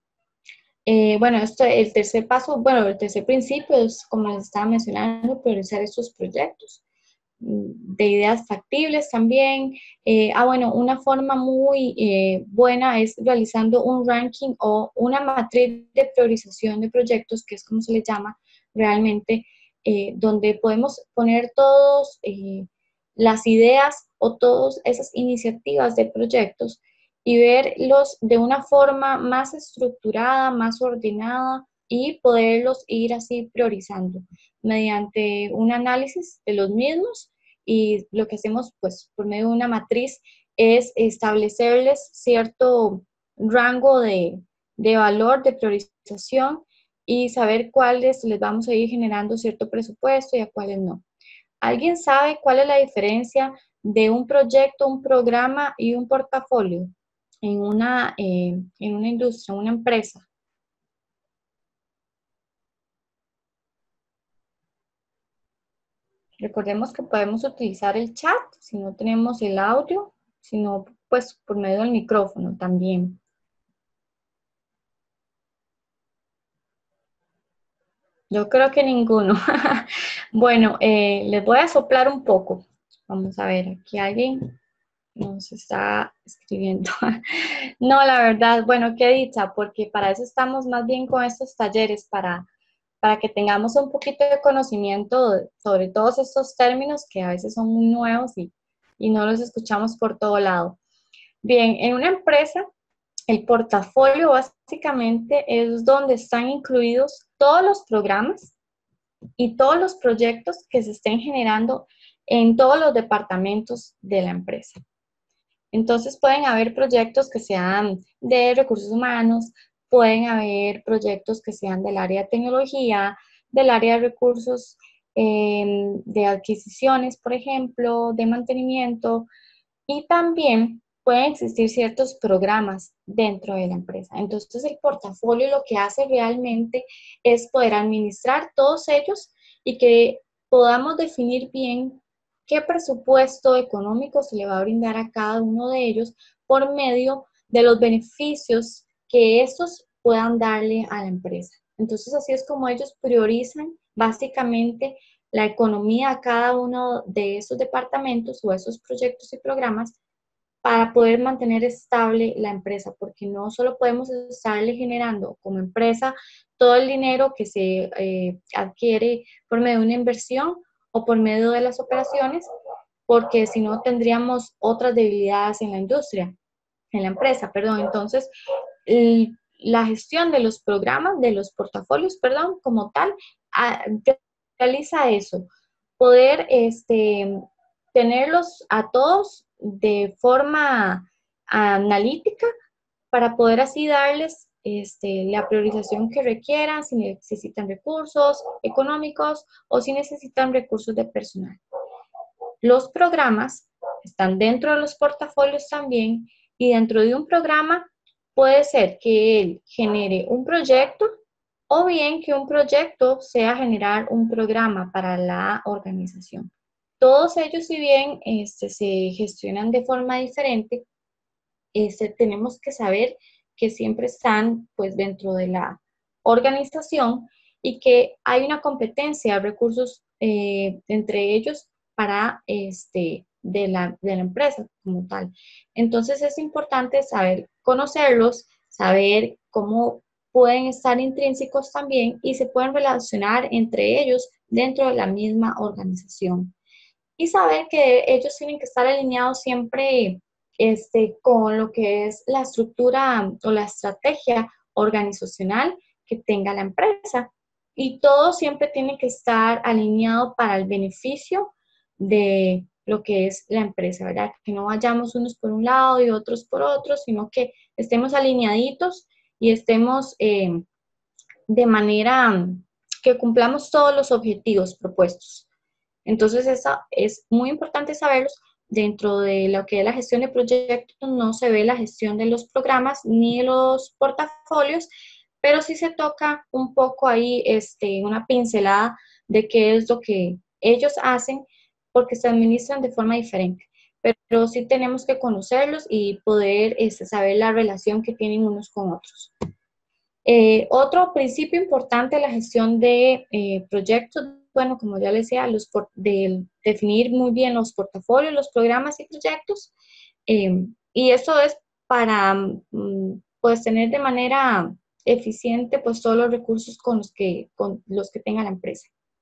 Eh, bueno, esto, el tercer paso, bueno, el tercer principio es, como les estaba mencionando, priorizar estos proyectos de ideas factibles también. Eh, ah, bueno, una forma muy eh, buena es realizando un ranking o una matriz de priorización de proyectos, que es como se le llama realmente, eh, donde podemos poner todas eh, las ideas o todas esas iniciativas de proyectos y verlos de una forma más estructurada, más ordenada y poderlos ir así priorizando mediante un análisis de los mismos y lo que hacemos pues por medio de una matriz es establecerles cierto rango de, de valor de priorización y saber cuáles les vamos a ir generando cierto presupuesto y a cuáles no. ¿Alguien sabe cuál es la diferencia de un proyecto, un programa y un portafolio en una, eh, en una industria, en una empresa? Recordemos que podemos utilizar el chat si no tenemos el audio, sino pues por medio del micrófono también. Yo creo que ninguno. Bueno, eh, les voy a soplar un poco. Vamos a ver, aquí alguien nos está escribiendo. No, la verdad, bueno, qué dicha, porque para eso estamos más bien con estos talleres, para, para que tengamos un poquito de conocimiento sobre todos estos términos que a veces son muy nuevos y, y no los escuchamos por todo lado. Bien, en una empresa, el portafolio básicamente es donde están incluidos todos los programas y todos los proyectos que se estén generando en todos los departamentos de la empresa. Entonces pueden haber proyectos que sean de recursos humanos, pueden haber proyectos que sean del área de tecnología, del área de recursos eh, de adquisiciones, por ejemplo, de mantenimiento, y también pueden existir ciertos programas dentro de la empresa. Entonces el portafolio lo que hace realmente es poder administrar todos ellos y que podamos definir bien qué presupuesto económico se le va a brindar a cada uno de ellos por medio de los beneficios que estos puedan darle a la empresa. Entonces así es como ellos priorizan básicamente la economía a cada uno de esos departamentos o esos proyectos y programas para poder mantener estable la empresa, porque no solo podemos estarle generando como empresa todo el dinero que se eh, adquiere por medio de una inversión o por medio de las operaciones, porque si no tendríamos otras debilidades en la industria, en la empresa, perdón. Entonces, el, la gestión de los programas, de los portafolios, perdón, como tal, a, realiza eso, poder este, tenerlos a todos de forma analítica para poder así darles este, la priorización que requieran, si necesitan recursos económicos o si necesitan recursos de personal. Los programas están dentro de los portafolios también, y dentro de un programa puede ser que él genere un proyecto o bien que un proyecto sea generar un programa para la organización. Todos ellos, si bien este, se gestionan de forma diferente, este, tenemos que saber que siempre están pues, dentro de la organización y que hay una competencia de recursos eh, entre ellos para este, de, la, de la empresa como tal. Entonces es importante saber conocerlos, saber cómo pueden estar intrínsecos también y se pueden relacionar entre ellos dentro de la misma organización. Y saber que ellos tienen que estar alineados siempre este, con lo que es la estructura o la estrategia organizacional que tenga la empresa. Y todo siempre tiene que estar alineado para el beneficio de lo que es la empresa, ¿verdad? Que no vayamos unos por un lado y otros por otro, sino que estemos alineaditos y estemos eh, de manera que cumplamos todos los objetivos propuestos. Entonces, eso es muy importante saberlos. Dentro de lo que es la gestión de proyectos, no se ve la gestión de los programas ni de los portafolios, pero sí se toca un poco ahí este, una pincelada de qué es lo que ellos hacen, porque se administran de forma diferente. Pero sí tenemos que conocerlos y poder este, saber la relación que tienen unos con otros. Eh, otro principio importante de la gestión de eh, proyectos, bueno, como ya les decía, los por, de definir muy bien los portafolios, los programas y proyectos, eh, y eso es para mm, pues tener de manera eficiente pues todos los recursos con los que, con los que tenga la empresa.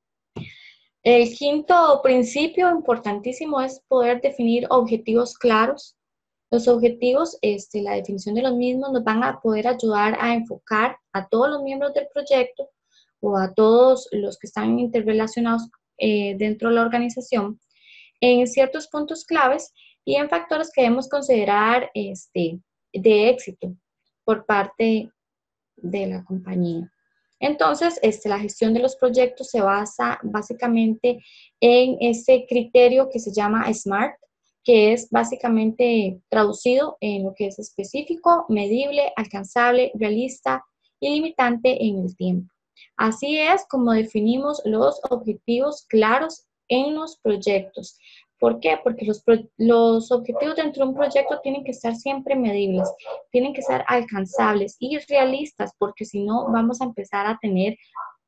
El quinto principio importantísimo es poder definir objetivos claros. Los objetivos, este, la definición de los mismos nos van a poder ayudar a enfocar a todos los miembros del proyecto o a todos los que están interrelacionados eh, dentro de la organización en ciertos puntos claves y en factores que debemos considerar este, de éxito por parte de la compañía. Entonces, este, la gestión de los proyectos se basa básicamente en ese criterio que se llama SMART, que es básicamente traducido en lo que es específico, medible, alcanzable, realista y limitante en el tiempo. Así es como definimos los objetivos claros en los proyectos. ¿Por qué? Porque los, los objetivos dentro de un proyecto tienen que estar siempre medibles, tienen que ser alcanzables y realistas, porque si no vamos a empezar a tener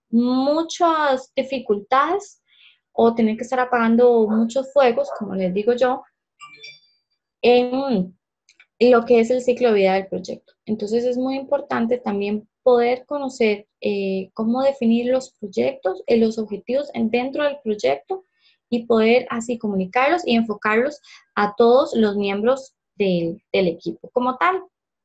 muchas dificultades o tener que estar apagando muchos fuegos, como les digo yo, en lo que es el ciclo de vida del proyecto. Entonces es muy importante también poder conocer eh, cómo definir los proyectos, eh, los objetivos dentro del proyecto y poder así comunicarlos y enfocarlos a todos los miembros del, del equipo como tal.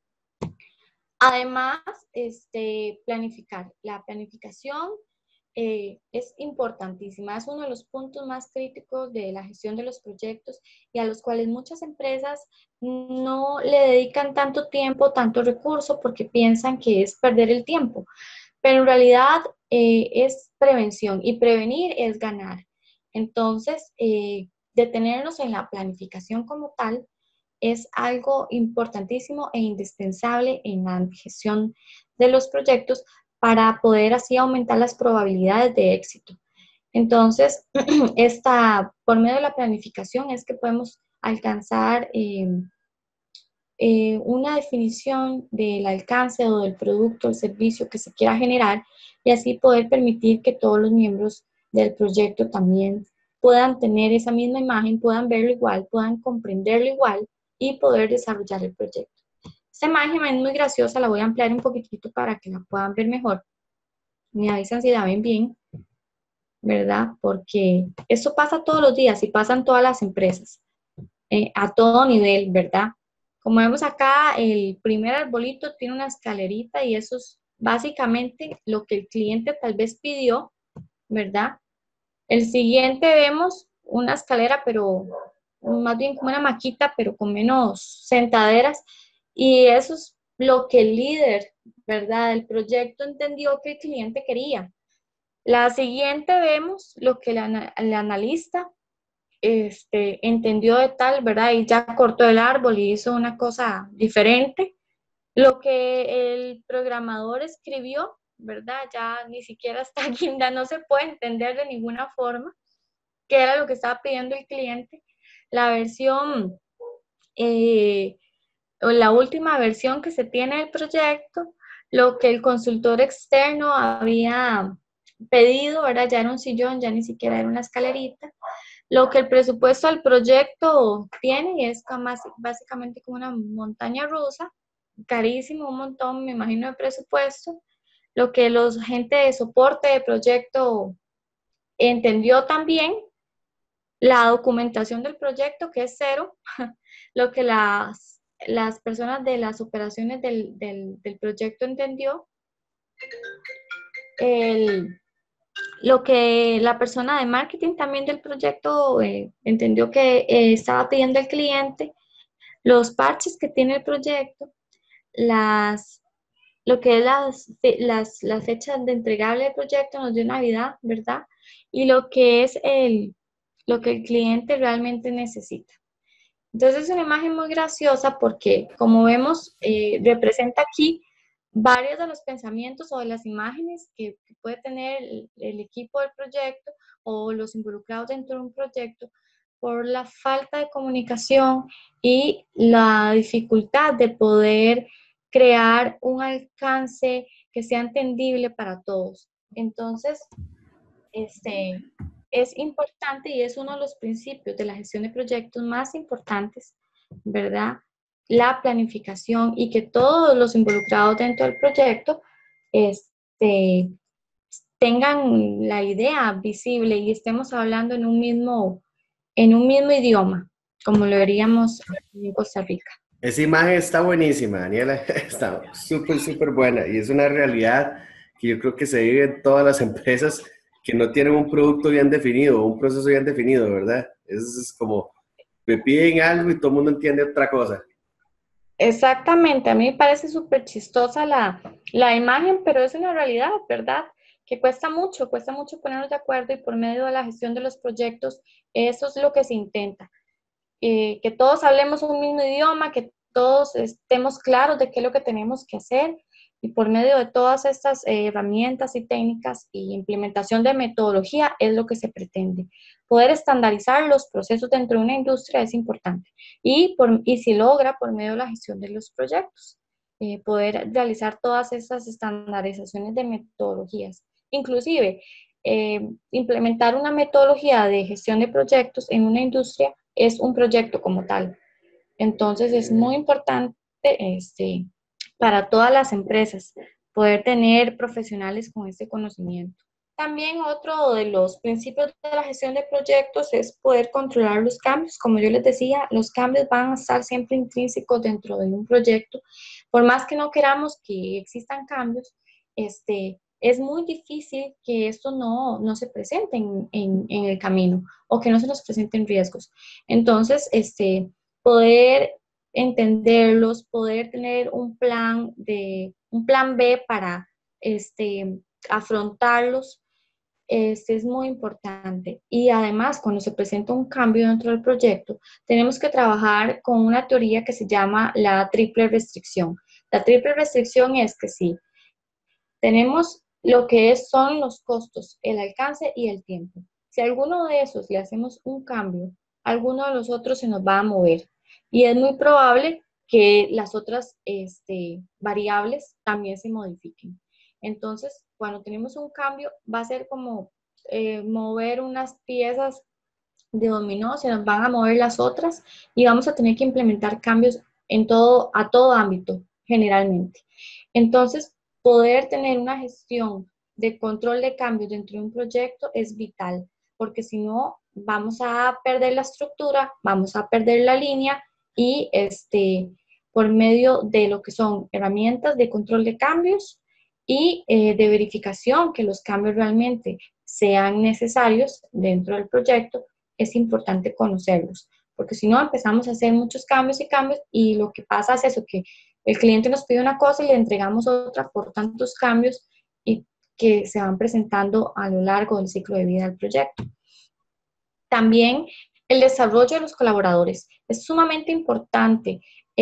Además, este, planificar. La planificación eh, es importantísima, es uno de los puntos más críticos de la gestión de los proyectos y a los cuales muchas empresas no le dedican tanto tiempo, tanto recurso, porque piensan que es perder el tiempo. Pero en realidad eh, es prevención y prevenir es ganar. Entonces, eh, detenernos en la planificación como tal es algo importantísimo e indispensable en la gestión de los proyectos para poder así aumentar las probabilidades de éxito. Entonces, esta, por medio de la planificación es que podemos alcanzar eh, eh, una definición del alcance o del producto o servicio que se quiera generar y así poder permitir que todos los miembros del proyecto también puedan tener esa misma imagen, puedan verlo igual, puedan comprenderlo igual y poder desarrollar el proyecto. Esta imagen es muy graciosa, la voy a ampliar un poquitito para que la puedan ver mejor. Me avisan si la ven bien, ¿verdad? Porque esto pasa todos los días y pasan todas las empresas, eh, a todo nivel, ¿verdad? Como vemos acá, el primer arbolito tiene una escalerita y eso es básicamente lo que el cliente tal vez pidió, ¿verdad? El siguiente vemos una escalera, pero más bien como una maquita, pero con menos sentaderas. Y eso es lo que el líder, ¿verdad?, del proyecto entendió que el cliente quería. La siguiente vemos lo que el, ana el analista este, entendió de tal, ¿verdad? Y ya cortó el árbol y hizo una cosa diferente. Lo que el programador escribió, ¿verdad? Ya ni siquiera está aquí, ya no se puede entender de ninguna forma qué era lo que estaba pidiendo el cliente. La versión, eh, o la última versión que se tiene del proyecto, lo que el consultor externo había pedido, ¿verdad? Ya era un sillón, ya ni siquiera era una escalerita. Lo que el presupuesto del proyecto tiene y es básicamente como una montaña rusa, carísimo, un montón, me imagino, de presupuesto. Lo que los gente de soporte de proyecto entendió también, la documentación del proyecto, que es cero, lo que las, las personas de las operaciones del, del, del proyecto entendió, el, lo que la persona de marketing también del proyecto eh, entendió que eh, estaba pidiendo el cliente, los parches que tiene el proyecto, las, lo que es las, las, las fechas de entregable del proyecto, nos dio Navidad, ¿verdad? Y lo que es el, lo que el cliente realmente necesita. Entonces es una imagen muy graciosa porque, como vemos, eh, representa aquí varios de los pensamientos o de las imágenes que, que puede tener el, el equipo del proyecto o los involucrados dentro de un proyecto por la falta de comunicación y la dificultad de poder crear un alcance que sea entendible para todos. Entonces, este, es importante y es uno de los principios de la gestión de proyectos más importantes, ¿verdad? La planificación y que todos los involucrados dentro del proyecto este, tengan la idea visible y estemos hablando en un mismo, en un mismo idioma, como lo veríamos en Costa Rica. Esa imagen está buenísima, Daniela, está súper, súper buena y es una realidad que yo creo que se vive en todas las empresas que no tienen un producto bien definido, un proceso bien definido, ¿verdad? Es, es como, me piden algo y todo el mundo entiende otra cosa. Exactamente, a mí me parece súper chistosa la, la imagen, pero es una realidad, ¿verdad? Que cuesta mucho, cuesta mucho ponernos de acuerdo y por medio de la gestión de los proyectos, eso es lo que se intenta. Eh, que todos hablemos un mismo idioma, que todos estemos claros de qué es lo que tenemos que hacer y por medio de todas estas eh, herramientas y técnicas y implementación de metodología es lo que se pretende. Poder estandarizar los procesos dentro de una industria es importante y, por, y si logra por medio de la gestión de los proyectos, eh, poder realizar todas esas estandarizaciones de metodologías. Inclusive, eh, implementar una metodología de gestión de proyectos en una industria es un proyecto como tal. Entonces es muy importante este, para todas las empresas poder tener profesionales con este conocimiento. También otro de los principios de la gestión de proyectos es poder controlar los cambios. Como yo les decía, los cambios van a estar siempre intrínsecos dentro de un proyecto. Por más que no queramos que existan cambios, este, es muy difícil que esto no, no se presente en, en, en el camino o que no se nos presenten riesgos. Entonces, este, poder entenderlos, poder tener un plan, de, un plan B para este, afrontarlos, este es muy importante. Y además, cuando se presenta un cambio dentro del proyecto, tenemos que trabajar con una teoría que se llama la triple restricción. La triple restricción es que si tenemos lo que es, son los costos, el alcance y el tiempo. Si a alguno de esos le hacemos un cambio, alguno de los otros se nos va a mover. Y es muy probable que las otras este, variables también se modifiquen. Entonces, cuando tenemos un cambio, va a ser como eh, mover unas piezas de dominó, se nos van a mover las otras y vamos a tener que implementar cambios en todo, a todo ámbito, generalmente. Entonces, poder tener una gestión de control de cambios dentro de un proyecto es vital, porque si no, vamos a perder la estructura, vamos a perder la línea y este, por medio de lo que son herramientas de control de cambios y eh, de verificación que los cambios realmente sean necesarios dentro del proyecto, es importante conocerlos, porque si no empezamos a hacer muchos cambios y cambios y lo que pasa es eso, que el cliente nos pide una cosa y le entregamos otra por tantos cambios y que se van presentando a lo largo del ciclo de vida del proyecto. También el desarrollo de los colaboradores. Es sumamente importante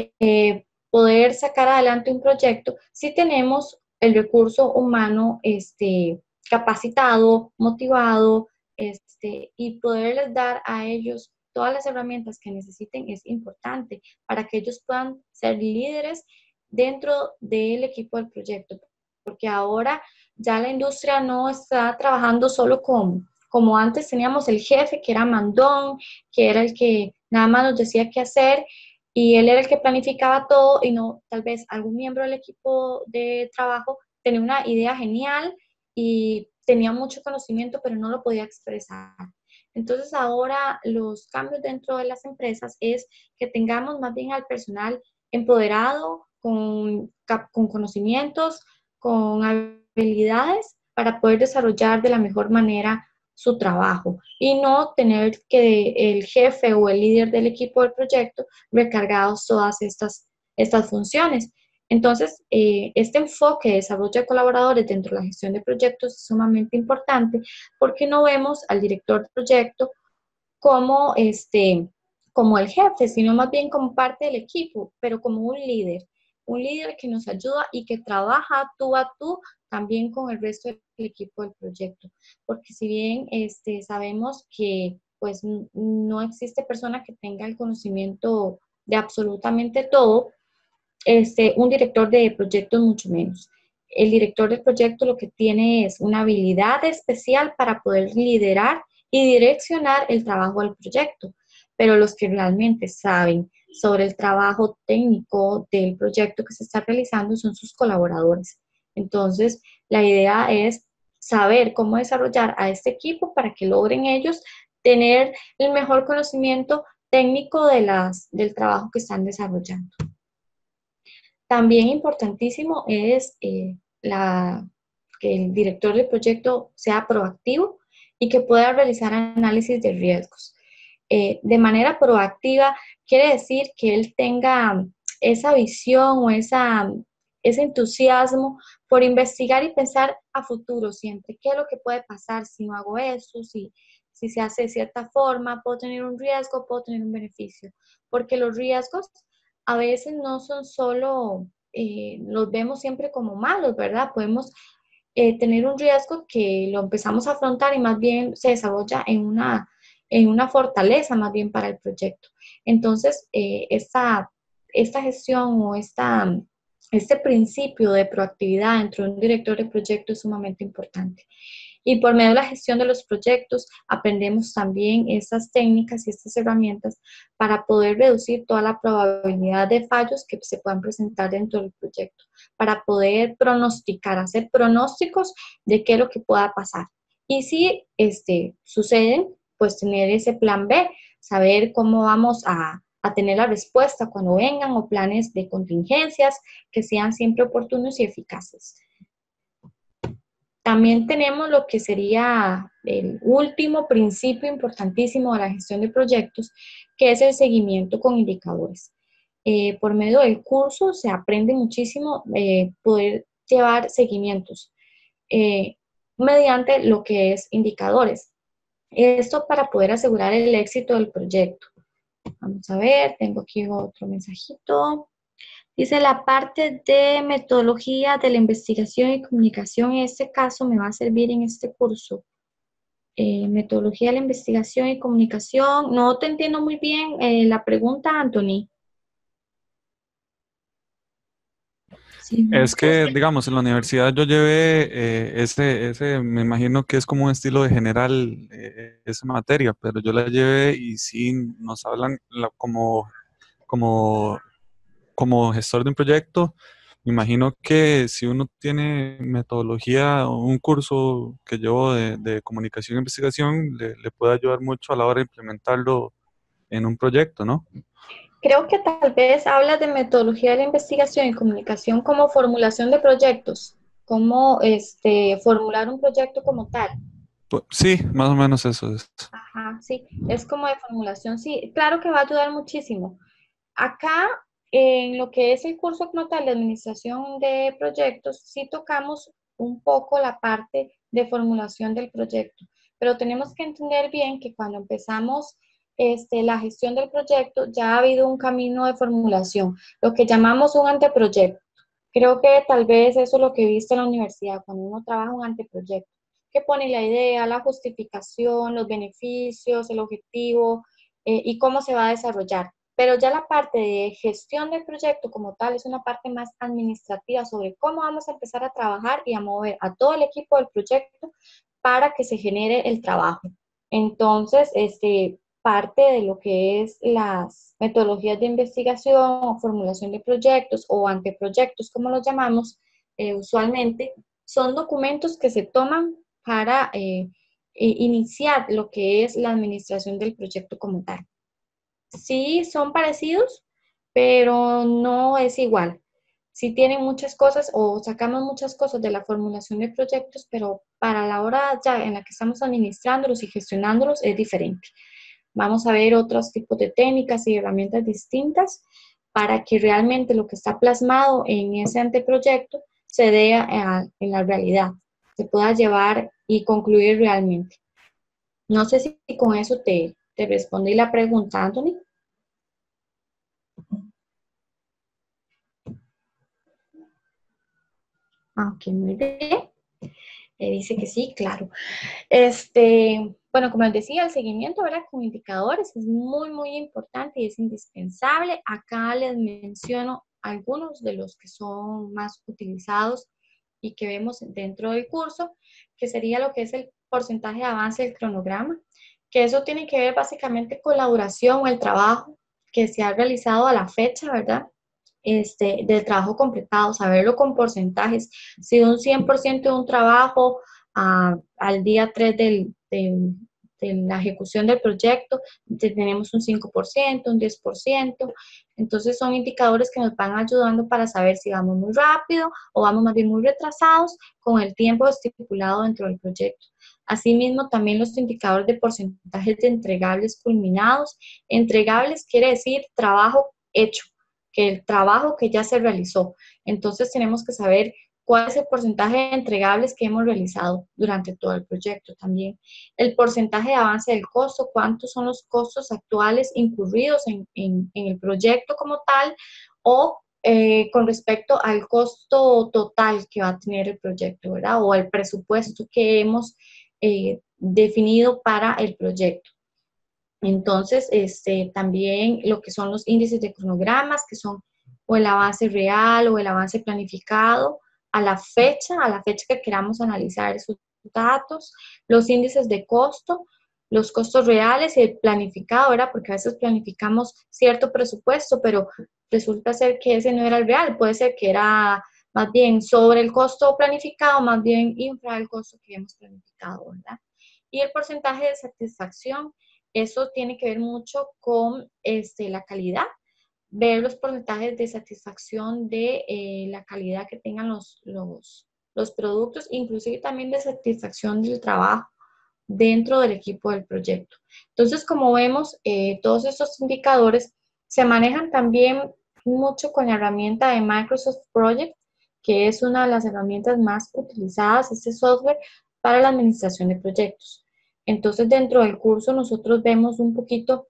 eh, poder sacar adelante un proyecto si tenemos el recurso humano este, capacitado, motivado, este, y poderles dar a ellos todas las herramientas que necesiten es importante para que ellos puedan ser líderes dentro del equipo del proyecto, porque ahora ya la industria no está trabajando solo con, como antes teníamos el jefe que era mandón, que era el que nada más nos decía qué hacer y él era el que planificaba todo y no, tal vez algún miembro del equipo de trabajo tenía una idea genial y tenía mucho conocimiento, pero no lo podía expresar. Entonces ahora los cambios dentro de las empresas es que tengamos más bien al personal empoderado, con, con conocimientos, con habilidades para poder desarrollar de la mejor manera su trabajo y no tener que el jefe o el líder del equipo del proyecto recargados todas estas, estas funciones. Entonces, eh, este enfoque de desarrollo de colaboradores dentro de la gestión de proyectos es sumamente importante porque no vemos al director de proyecto como, este, como el jefe, sino más bien como parte del equipo, pero como un líder, un líder que nos ayuda y que trabaja tú a tú también con el resto del equipo del proyecto. Porque si bien este, sabemos que pues no existe persona que tenga el conocimiento de absolutamente todo, este, un director de proyecto mucho menos. El director del proyecto lo que tiene es una habilidad especial para poder liderar y direccionar el trabajo del proyecto, pero los que realmente saben sobre el trabajo técnico del proyecto que se está realizando son sus colaboradores. Entonces, la idea es saber cómo desarrollar a este equipo para que logren ellos tener el mejor conocimiento técnico de las, del trabajo que están desarrollando. También importantísimo es eh, la, que el director del proyecto sea proactivo y que pueda realizar análisis de riesgos. Eh, de manera proactiva quiere decir que él tenga esa visión o esa, ese entusiasmo por investigar y pensar a futuro siempre. ¿Qué es lo que puede pasar si no hago eso? Si, si se hace de cierta forma, puedo tener un riesgo, puedo tener un beneficio. Porque los riesgos a veces no son solo, eh, los vemos siempre como malos, ¿verdad? Podemos eh, tener un riesgo que lo empezamos a afrontar y más bien se desarrolla en una, en una fortaleza más bien para el proyecto. Entonces, eh, esta, esta gestión o esta, este principio de proactividad dentro de un director de proyecto es sumamente importante. Y por medio de la gestión de los proyectos, aprendemos también estas técnicas y estas herramientas para poder reducir toda la probabilidad de fallos que se puedan presentar dentro del proyecto, para poder pronosticar, hacer pronósticos de qué es lo que pueda pasar. Y si este, suceden, pues tener ese plan B, saber cómo vamos a, a tener la respuesta cuando vengan, o planes de contingencias que sean siempre oportunos y eficaces. También tenemos lo que sería el último principio importantísimo de la gestión de proyectos, que es el seguimiento con indicadores. Eh, por medio del curso se aprende muchísimo eh, poder llevar seguimientos eh, mediante lo que es indicadores. Esto para poder asegurar el éxito del proyecto. Vamos a ver, tengo aquí otro mensajito. Dice la parte de metodología de la investigación y comunicación, en este caso me va a servir en este curso. Eh, metodología de la investigación y comunicación. No te entiendo muy bien eh, la pregunta, Anthony. Sí, Es que, digamos, en la universidad yo llevé eh, ese, ese, me imagino que es como un estilo de general eh, esa materia, pero yo la llevé y sí nos hablan la- como, como, como gestor de un proyecto. Me imagino que si uno tiene metodología o un curso que llevo de, de comunicación e investigación, le, le puede ayudar mucho a la hora de implementarlo en un proyecto, ¿no? Creo que tal vez hablas de metodología de la investigación y comunicación como formulación de proyectos, como este, formular un proyecto como tal. Pu- Sí, más o menos eso es. Ajá, sí, es como de formulación, sí, claro que va a ayudar muchísimo. Acá, en lo que es el curso como tal de administración de proyectos, sí tocamos un poco la parte de formulación del proyecto, pero tenemos que entender bien que cuando empezamos este, la gestión del proyecto, ya ha habido un camino de formulación, lo que llamamos un anteproyecto. Creo que tal vez eso es lo que viste en la universidad, cuando uno trabaja un anteproyecto, que pone la idea, la justificación, los beneficios, el objetivo eh, y cómo se va a desarrollar. Pero ya la parte de gestión del proyecto como tal es una parte más administrativa sobre cómo vamos a empezar a trabajar y a mover a todo el equipo del proyecto para que se genere el trabajo. Entonces, este, parte de lo que es las metodologías de investigación o formulación de proyectos o anteproyectos, como los llamamos eh, usualmente, son documentos que se toman para eh, eh, iniciar lo que es la administración del proyecto como tal. Sí son parecidos, pero no es igual. Sí tienen muchas cosas o sacamos muchas cosas de la formulación de proyectos, pero para la hora ya en la que estamos administrándolos y gestionándolos es diferente. Vamos a ver otros tipos de técnicas y herramientas distintas para que realmente lo que está plasmado en ese anteproyecto se dé a, en la realidad, se pueda llevar y concluir realmente. No sé si con eso te, te respondí la pregunta, Anthony. Ah, ok, muy bien. Eh, dice que sí, claro. Este, bueno, como les decía, el seguimiento, ¿verdad? Con indicadores es muy, muy importante y es indispensable. Acá les menciono algunos de los que son más utilizados y que vemos dentro del curso, que sería lo que es el porcentaje de avance del cronograma, que eso tiene que ver básicamente con la duración o el trabajo que se ha realizado a la fecha, ¿verdad? Este, del trabajo completado, saberlo con porcentajes. Si un cien por ciento de un trabajo a, al día tres del, del, de la ejecución del proyecto, tenemos un cinco por ciento, un diez por ciento. Entonces son indicadores que nos van ayudando para saber si vamos muy rápido o vamos más bien muy retrasados con el tiempo estipulado dentro del proyecto. Asimismo, también los indicadores de porcentajes de entregables culminados. Entregables quiere decir trabajo hecho, que el trabajo que ya se realizó. Entonces tenemos que saber cuál es el porcentaje de entregables que hemos realizado durante todo el proyecto también. El porcentaje de avance del costo, cuántos son los costos actuales incurridos en, en, en el proyecto como tal, o eh, con respecto al costo total que va a tener el proyecto, ¿verdad? O al presupuesto que hemos eh, definido para el proyecto. Entonces, este, también lo que son los índices de cronogramas, que son o el avance real o el avance planificado a la fecha, a la fecha que queramos analizar esos datos, los índices de costo, los costos reales y el planificado, ¿verdad? Porque a veces planificamos cierto presupuesto, pero resulta ser que ese no era el real, puede ser que era más bien sobre el costo planificado, más bien infra el costo que hemos planificado, ¿verdad? Y el porcentaje de satisfacción, eso tiene que ver mucho con este, la calidad, ver los porcentajes de satisfacción de eh, la calidad que tengan los, los, los productos, inclusive también de satisfacción del trabajo dentro del equipo del proyecto. Entonces, como vemos, eh, todos estos indicadores se manejan también mucho con la herramienta de Microsoft Project, que es una de las herramientas más utilizadas, este software, para la administración de proyectos. Entonces, dentro del curso nosotros vemos un poquito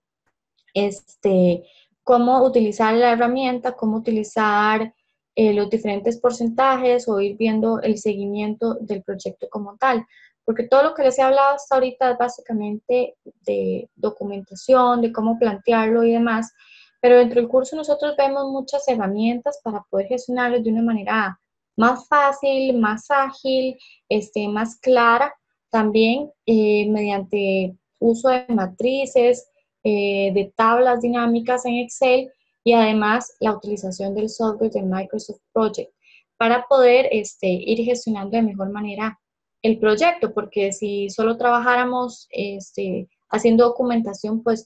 este, cómo utilizar la herramienta, cómo utilizar eh, los diferentes porcentajes o ir viendo el seguimiento del proyecto como tal. Porque todo lo que les he hablado hasta ahorita es básicamente de documentación, de cómo plantearlo y demás, pero dentro del curso nosotros vemos muchas herramientas para poder gestionarlo de una manera más fácil, más ágil, este, más clara, también eh, mediante uso de matrices, eh, de tablas dinámicas en Excel y además la utilización del software de Microsoft Project para poder este, ir gestionando de mejor manera el proyecto, porque si solo trabajáramos este, haciendo documentación, pues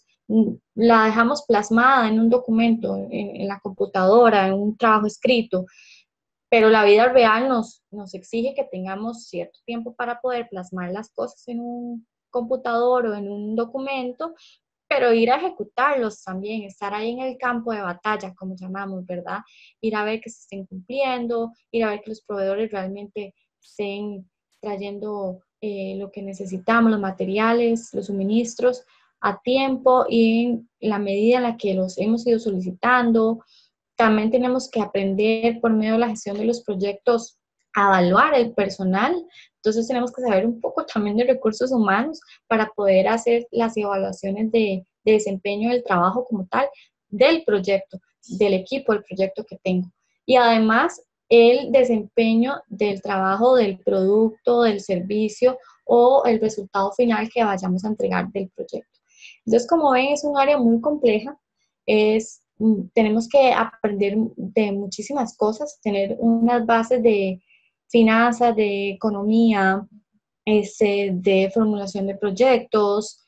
la dejamos plasmada en un documento, en, en la computadora, en un trabajo escrito, pero la vida real nos, nos exige que tengamos cierto tiempo para poder plasmar las cosas en un computador o en un documento, pero ir a ejecutarlos también, estar ahí en el campo de batalla, como llamamos, ¿verdad? Ir a ver que se estén cumpliendo, ir a ver que los proveedores realmente estén trayendo eh, lo que necesitamos, los materiales, los suministros a tiempo y en la medida en la que los hemos ido solicitando. También tenemos que aprender por medio de la gestión de los proyectos a evaluar el personal. Entonces tenemos que saber un poco también de recursos humanos para poder hacer las evaluaciones de, de desempeño del trabajo como tal, del proyecto, del equipo, del proyecto que tengo. Y además el desempeño del trabajo, del producto, del servicio o el resultado final que vayamos a entregar del proyecto. Entonces, como ven, es un área muy compleja. Es, tenemos que aprender de muchísimas cosas, tener unas bases de finanzas, de economía, este, de formulación de proyectos,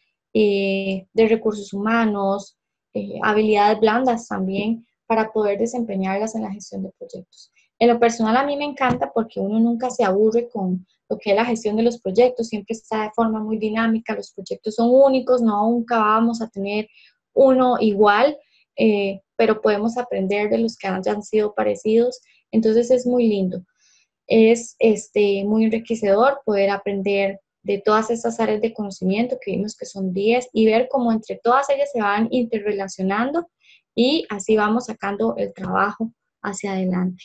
eh, de recursos humanos, eh, habilidades blandas también para poder desempeñarlas en la gestión de proyectos. En lo personal a mí me encanta porque uno nunca se aburre con lo que es la gestión de los proyectos, siempre está de forma muy dinámica, los proyectos son únicos, no nunca vamos a tener uno igual, eh, pero podemos aprender de los que hayan sido parecidos, entonces es muy lindo. Es este, muy enriquecedor poder aprender de todas estas áreas de conocimiento que vimos que son diez y ver cómo entre todas ellas se van interrelacionando y así vamos sacando el trabajo hacia adelante.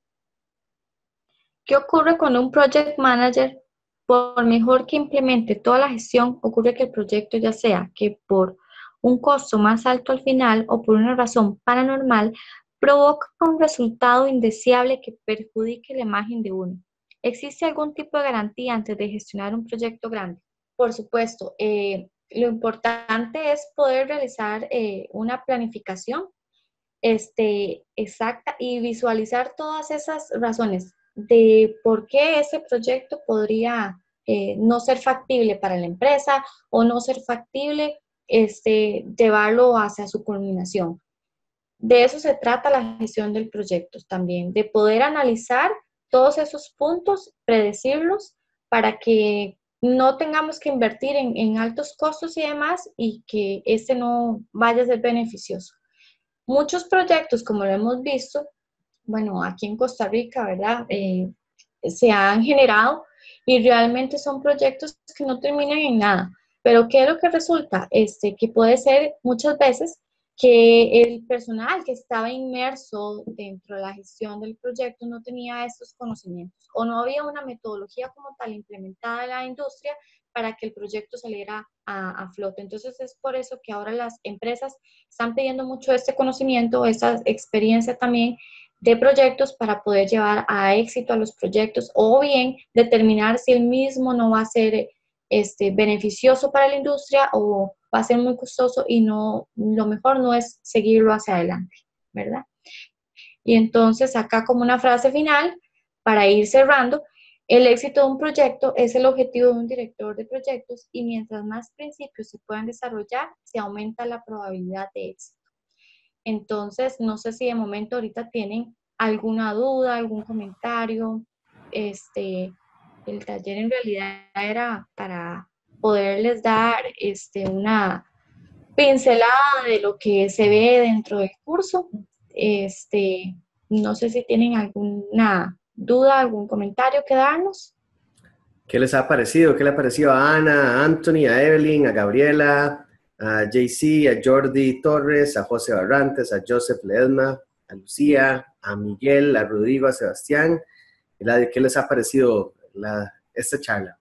¿Qué ocurre con un project manager? Por mejor que implemente toda la gestión, ocurre que el proyecto, ya sea que por un costo más alto al final o por una razón paranormal, provoca un resultado indeseable que perjudique la imagen de uno. ¿Existe algún tipo de garantía antes de gestionar un proyecto grande? Por supuesto, eh, lo importante es poder realizar eh, una planificación este, exacta y visualizar todas esas razones de por qué ese proyecto podría eh, no ser factible para la empresa o no ser factible este, llevarlo hacia su culminación. De eso se trata la gestión del proyecto también, de poder analizar todos esos puntos, predecirlos para que no tengamos que invertir en, en altos costos y demás y que este no vaya a ser beneficioso. Muchos proyectos, como lo hemos visto, bueno, aquí en Costa Rica, ¿verdad? Eh, se han generado y realmente son proyectos que no terminan en nada. Pero ¿qué es lo que resulta? Este, que puede ser muchas veces que el personal que estaba inmerso dentro de la gestión del proyecto no tenía estos conocimientos o no había una metodología como tal implementada en la industria para que el proyecto saliera a, a flote. Entonces es por eso que ahora las empresas están pidiendo mucho este conocimiento, esta experiencia también de proyectos para poder llevar a éxito a los proyectos, o bien determinar si el mismo no va a ser este, beneficioso para la industria o va a ser muy costoso, y no, lo mejor no es seguirlo hacia adelante, ¿verdad? Y entonces acá, como una frase final para ir cerrando: el éxito de un proyecto es el objetivo de un director de proyectos, y mientras más principios se puedan desarrollar, se aumenta la probabilidad de éxito. Entonces, no sé si de momento ahorita tienen alguna duda, algún comentario. Este, el taller en realidad era para poderles dar este, una pincelada de lo que se ve dentro del curso. Este, no sé si tienen alguna duda, algún comentario que darnos. ¿Qué les ha parecido? ¿Qué le ha parecido a Ana, a Anthony, a Evelyn, a Gabriela, a J C, a Jordi Torres, a José Barrantes, a Joseph Ledma, a Lucía, a Miguel, a Rodrigo, a Sebastián? ¿Qué les ha parecido la, esta charla?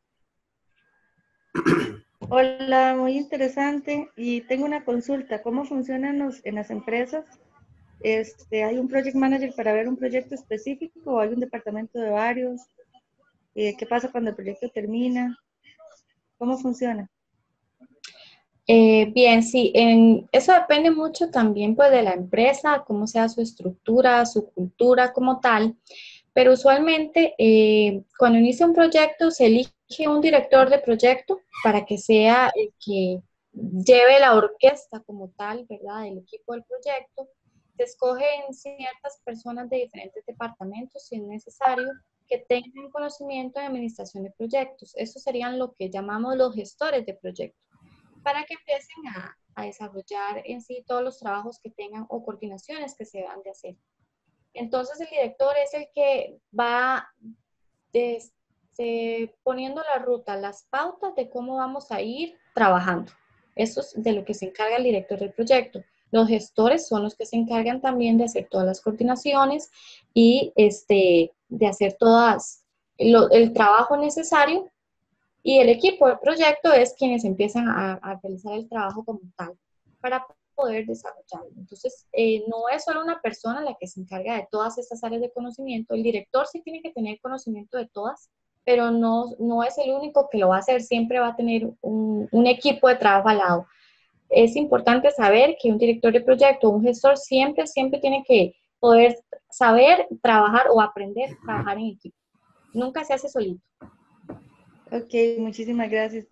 Hola, muy interesante. Y tengo una consulta. ¿Cómo funcionan los, en las empresas? Este, ¿hay un project manager para ver un proyecto específico o hay un departamento de varios? Eh, ¿Qué pasa cuando el proyecto termina? ¿Cómo funciona? Eh, bien, sí, en, eso depende mucho también pues de la empresa, cómo sea su estructura, su cultura como tal, pero usualmente eh, cuando inicia un proyecto se elige un director de proyecto para que sea el que lleve la orquesta como tal, ¿verdad?, del equipo del proyecto. Se escogen ciertas personas de diferentes departamentos, si es necesario, que tengan conocimiento de administración de proyectos. Estos serían lo que llamamos los gestores de proyectos, para que empiecen a, a desarrollar en sí todos los trabajos que tengan o coordinaciones que se van de hacer. Entonces el director es el que va desde, poniendo la ruta, las pautas de cómo vamos a ir trabajando. Eso es de lo que se encarga el director del proyecto. Los gestores son los que se encargan también de hacer todas las coordinaciones y este, de hacer todas lo, el trabajo necesario, y el equipo del proyecto es quienes empiezan a, a realizar el trabajo como tal para poder desarrollarlo. Entonces, eh, no es solo una persona la que se encarga de todas estas áreas de conocimiento. El director sí tiene que tener conocimiento de todas, pero no, no es el único que lo va a hacer. Siempre va a tener un, un equipo de trabajo al lado. Es importante saber que un director de proyecto, un gestor, siempre, siempre tiene que poder saber trabajar o aprender a trabajar en equipo. Nunca se hace solito. Ok, muchísimas gracias.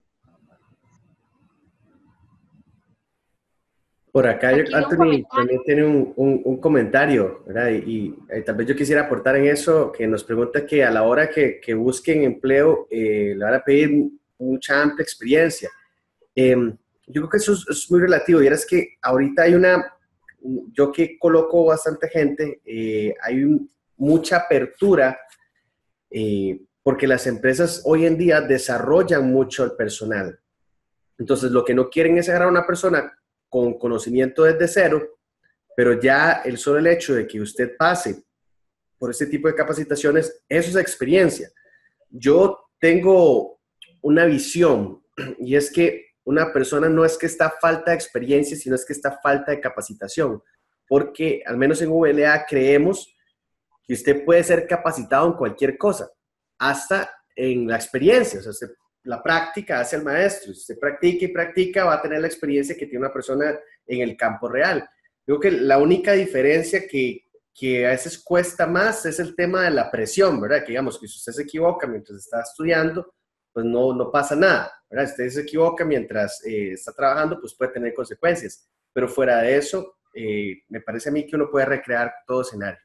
Por acá, Aquí Anthony también tiene un, un, un comentario, ¿verdad? Y, y eh, tal vez yo quisiera aportar en eso, que nos pregunta que a la hora que, que busquen empleo, eh, le van a pedir mucha amplia experiencia. Eh, yo creo que eso es, es muy relativo, y es que ahorita hay una, yo que coloco bastante gente, eh, hay un, mucha apertura, eh, porque las empresas hoy en día desarrollan mucho el personal. Entonces, lo que no quieren es agarrar a una persona con conocimiento desde cero, pero ya el solo el hecho de que usted pase por este tipo de capacitaciones, eso es experiencia. Yo tengo una visión, y es que una persona no es que está falta de experiencia, sino es que está falta de capacitación, porque al menos en V L A creemos que usted puede ser capacitado en cualquier cosa, hasta en la experiencia. O sea, usted, la práctica hace al maestro. Si usted practica y practica, va a tener la experiencia que tiene una persona en el campo real. Creo que la única diferencia que, que a veces cuesta más es el tema de la presión, ¿verdad? Que digamos que si usted se equivoca mientras está estudiando, pues no, no pasa nada, ¿verdad? Si usted se equivoca mientras eh, está trabajando, pues puede tener consecuencias. Pero fuera de eso, eh, me parece a mí que uno puede recrear todo escenario.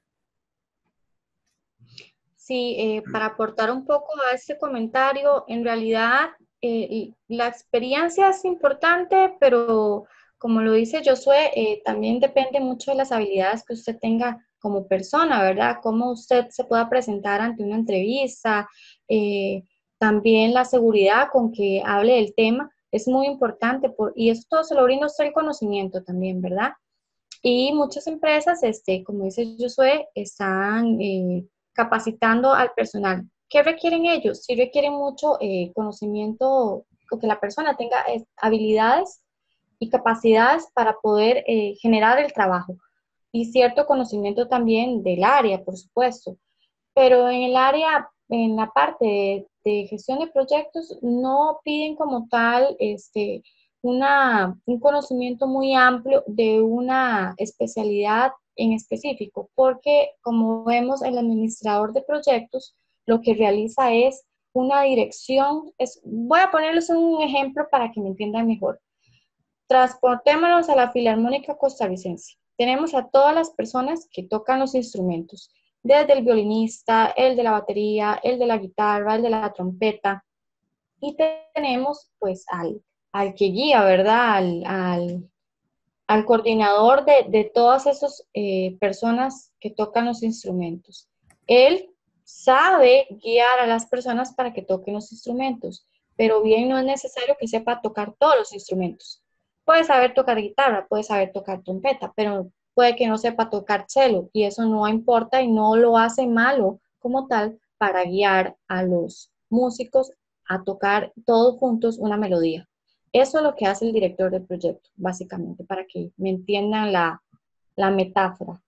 Sí, eh, para aportar un poco a este comentario, en realidad eh, la experiencia es importante, pero como lo dice Josué, eh, también depende mucho de las habilidades que usted tenga como persona, ¿verdad? Cómo usted se pueda presentar ante una entrevista, eh, también la seguridad con que hable del tema es muy importante, por, y esto se lo brinda usted el conocimiento también, ¿verdad? Y muchas empresas, este, como dice Josué, están... Eh, capacitando al personal. ¿qué requieren ellos? Sí requieren mucho eh, conocimiento, o que la persona tenga eh, habilidades y capacidades para poder eh, generar el trabajo. Y cierto conocimiento también del área, por supuesto. Pero en el área, en la parte de, de gestión de proyectos, no piden como tal este, una, un conocimiento muy amplio de una especialidad en específico, porque como vemos, el administrador de proyectos lo que realiza es una dirección. Es, voy a ponerles un ejemplo para que me entiendan mejor. Transportémonos a la Filarmónica Costarricense. Tenemos a todas las personas que tocan los instrumentos, desde el violinista, el de la batería, el de la guitarra, el de la trompeta, y tenemos pues al, al que guía, ¿verdad? Al, al, al coordinador de, de todas esas eh, personas que tocan los instrumentos. Él sabe guiar a las personas para que toquen los instrumentos, pero bien no es necesario que sepa tocar todos los instrumentos. Puede saber tocar guitarra, puede saber tocar trompeta, pero puede que no sepa tocar cello y eso no importa y no lo hace malo como tal para guiar a los músicos a tocar todos juntos una melodía. Eso es lo que hace el director del proyecto, básicamente, para que me entiendan la, la metáfora.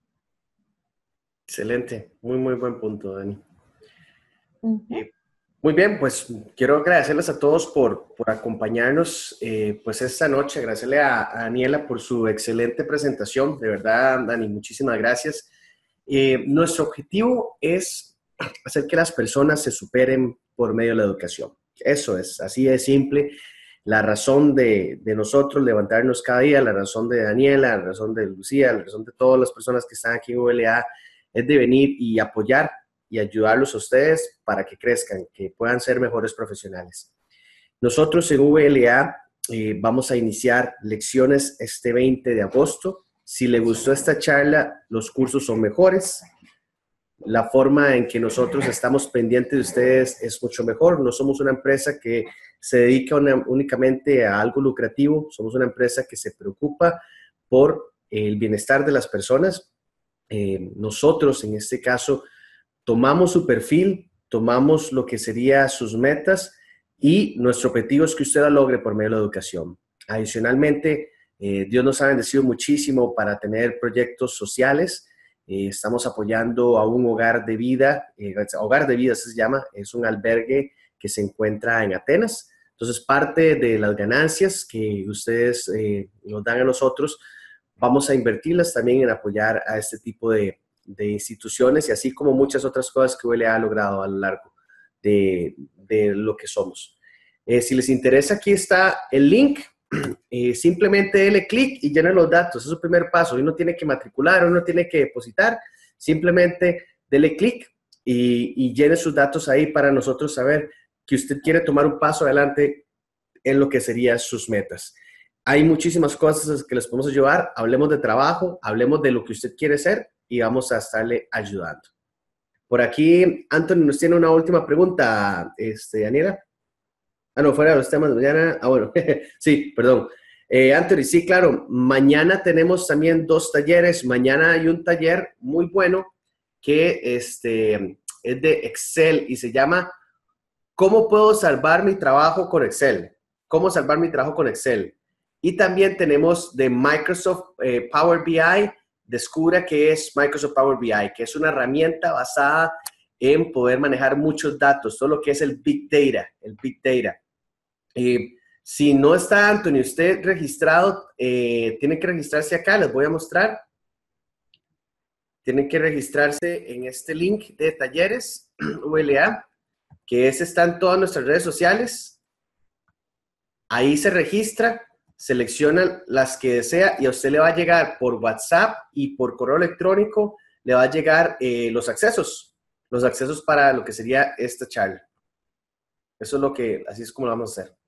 Excelente, muy, muy buen punto, Dani. Uh-huh. Eh, muy bien, pues quiero agradecerles a todos por, por acompañarnos eh, pues esta noche, agradecerle a, a Daniela por su excelente presentación, de verdad, Dani, muchísimas gracias. Eh, nuestro objetivo es hacer que las personas se superen por medio de la educación. Eso es, así de simple. La razón de, de nosotros levantarnos cada día, la razón de Daniela, la razón de Lucía, la razón de todas las personas que están aquí en U L A es de venir y apoyar y ayudarlos a ustedes para que crezcan, que puedan ser mejores profesionales. Nosotros en U L A eh, vamos a iniciar lecciones este veinte de agosto. Si le gustó esta charla, los cursos son mejores. La forma en que nosotros estamos pendientes de ustedes es mucho mejor. No somos una empresa que se dedica una, únicamente a algo lucrativo. Somos una empresa que se preocupa por el bienestar de las personas. Eh, nosotros, en este caso, tomamos su perfil, tomamos lo que serían sus metas y nuestro objetivo es que usted lo logre por medio de la educación. Adicionalmente, eh, Dios nos ha bendecido muchísimo para tener proyectos sociales. Eh, estamos apoyando a un hogar de vida, eh, hogar de vida se llama, es un albergue que se encuentra en Atenas. Entonces, parte de las ganancias que ustedes eh, nos dan a nosotros, vamos a invertirlas también en apoyar a este tipo de, de instituciones y así como muchas otras cosas que U L A ha logrado a lo largo de, de lo que somos. Eh, si les interesa, aquí está el link. Eh, simplemente dele clic y llene los datos. Ese es el primer paso. Uno tiene que matricular, uno tiene que depositar. Simplemente dele clic y, y llene sus datos ahí para nosotros saber que usted quiere tomar un paso adelante en lo que serían sus metas. Hay muchísimas cosas que les podemos ayudar. Hablemos de trabajo, hablemos de lo que usted quiere ser y vamos a estarle ayudando. Por aquí, Anthony nos tiene una última pregunta, este, Daniela. Ah, no, fuera de los temas de mañana. Ah, bueno, sí, perdón. Eh, Anthony, sí, claro, mañana tenemos también dos talleres. Mañana hay un taller muy bueno que este, es de Excel y se llama ¿Cómo puedo salvar mi trabajo con Excel? ¿Cómo salvar mi trabajo con Excel? Y también tenemos de Microsoft eh, Power B I. Descubra qué es Microsoft Power B I, que es una herramienta basada en poder manejar muchos datos, todo lo que es el Big Data, el Big Data. Eh, si no está, Anthony, usted registrado, eh, tiene que registrarse acá, les voy a mostrar. Tienen que registrarse en este link de talleres U L A, que es, está en todas nuestras redes sociales. Ahí se registra, selecciona las que desea y a usted le va a llegar por WhatsApp y por correo electrónico, le va a llegar eh, los accesos, los accesos para lo que sería esta charla. Eso es lo que, así es como lo vamos a hacer.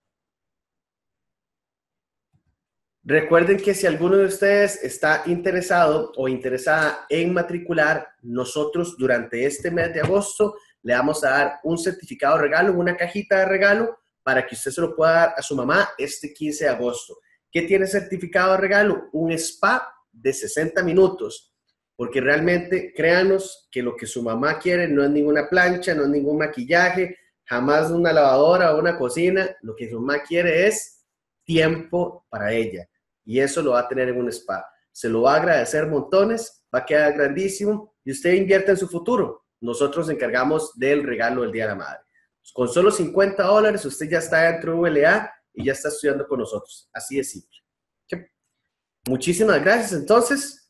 Recuerden que si alguno de ustedes está interesado o interesada en matricular, nosotros durante este mes de agosto le vamos a dar un certificado de regalo, una cajita de regalo para que usted se lo pueda dar a su mamá este quince de agosto. ¿Qué tiene certificado de regalo? Un spa de sesenta minutos porque realmente créanos que lo que su mamá quiere no es ninguna plancha, no es ningún maquillaje, jamás una lavadora o una cocina. Lo que su mamá quiere es tiempo para ella, y eso lo va a tener en un spa. Se lo va a agradecer montones, va a quedar grandísimo, y usted invierte en su futuro. Nosotros nos encargamos del regalo del Día de la Madre. Con solo cincuenta dólares usted ya está dentro de U L A y ya está estudiando con nosotros. Así de simple. Muchísimas gracias entonces.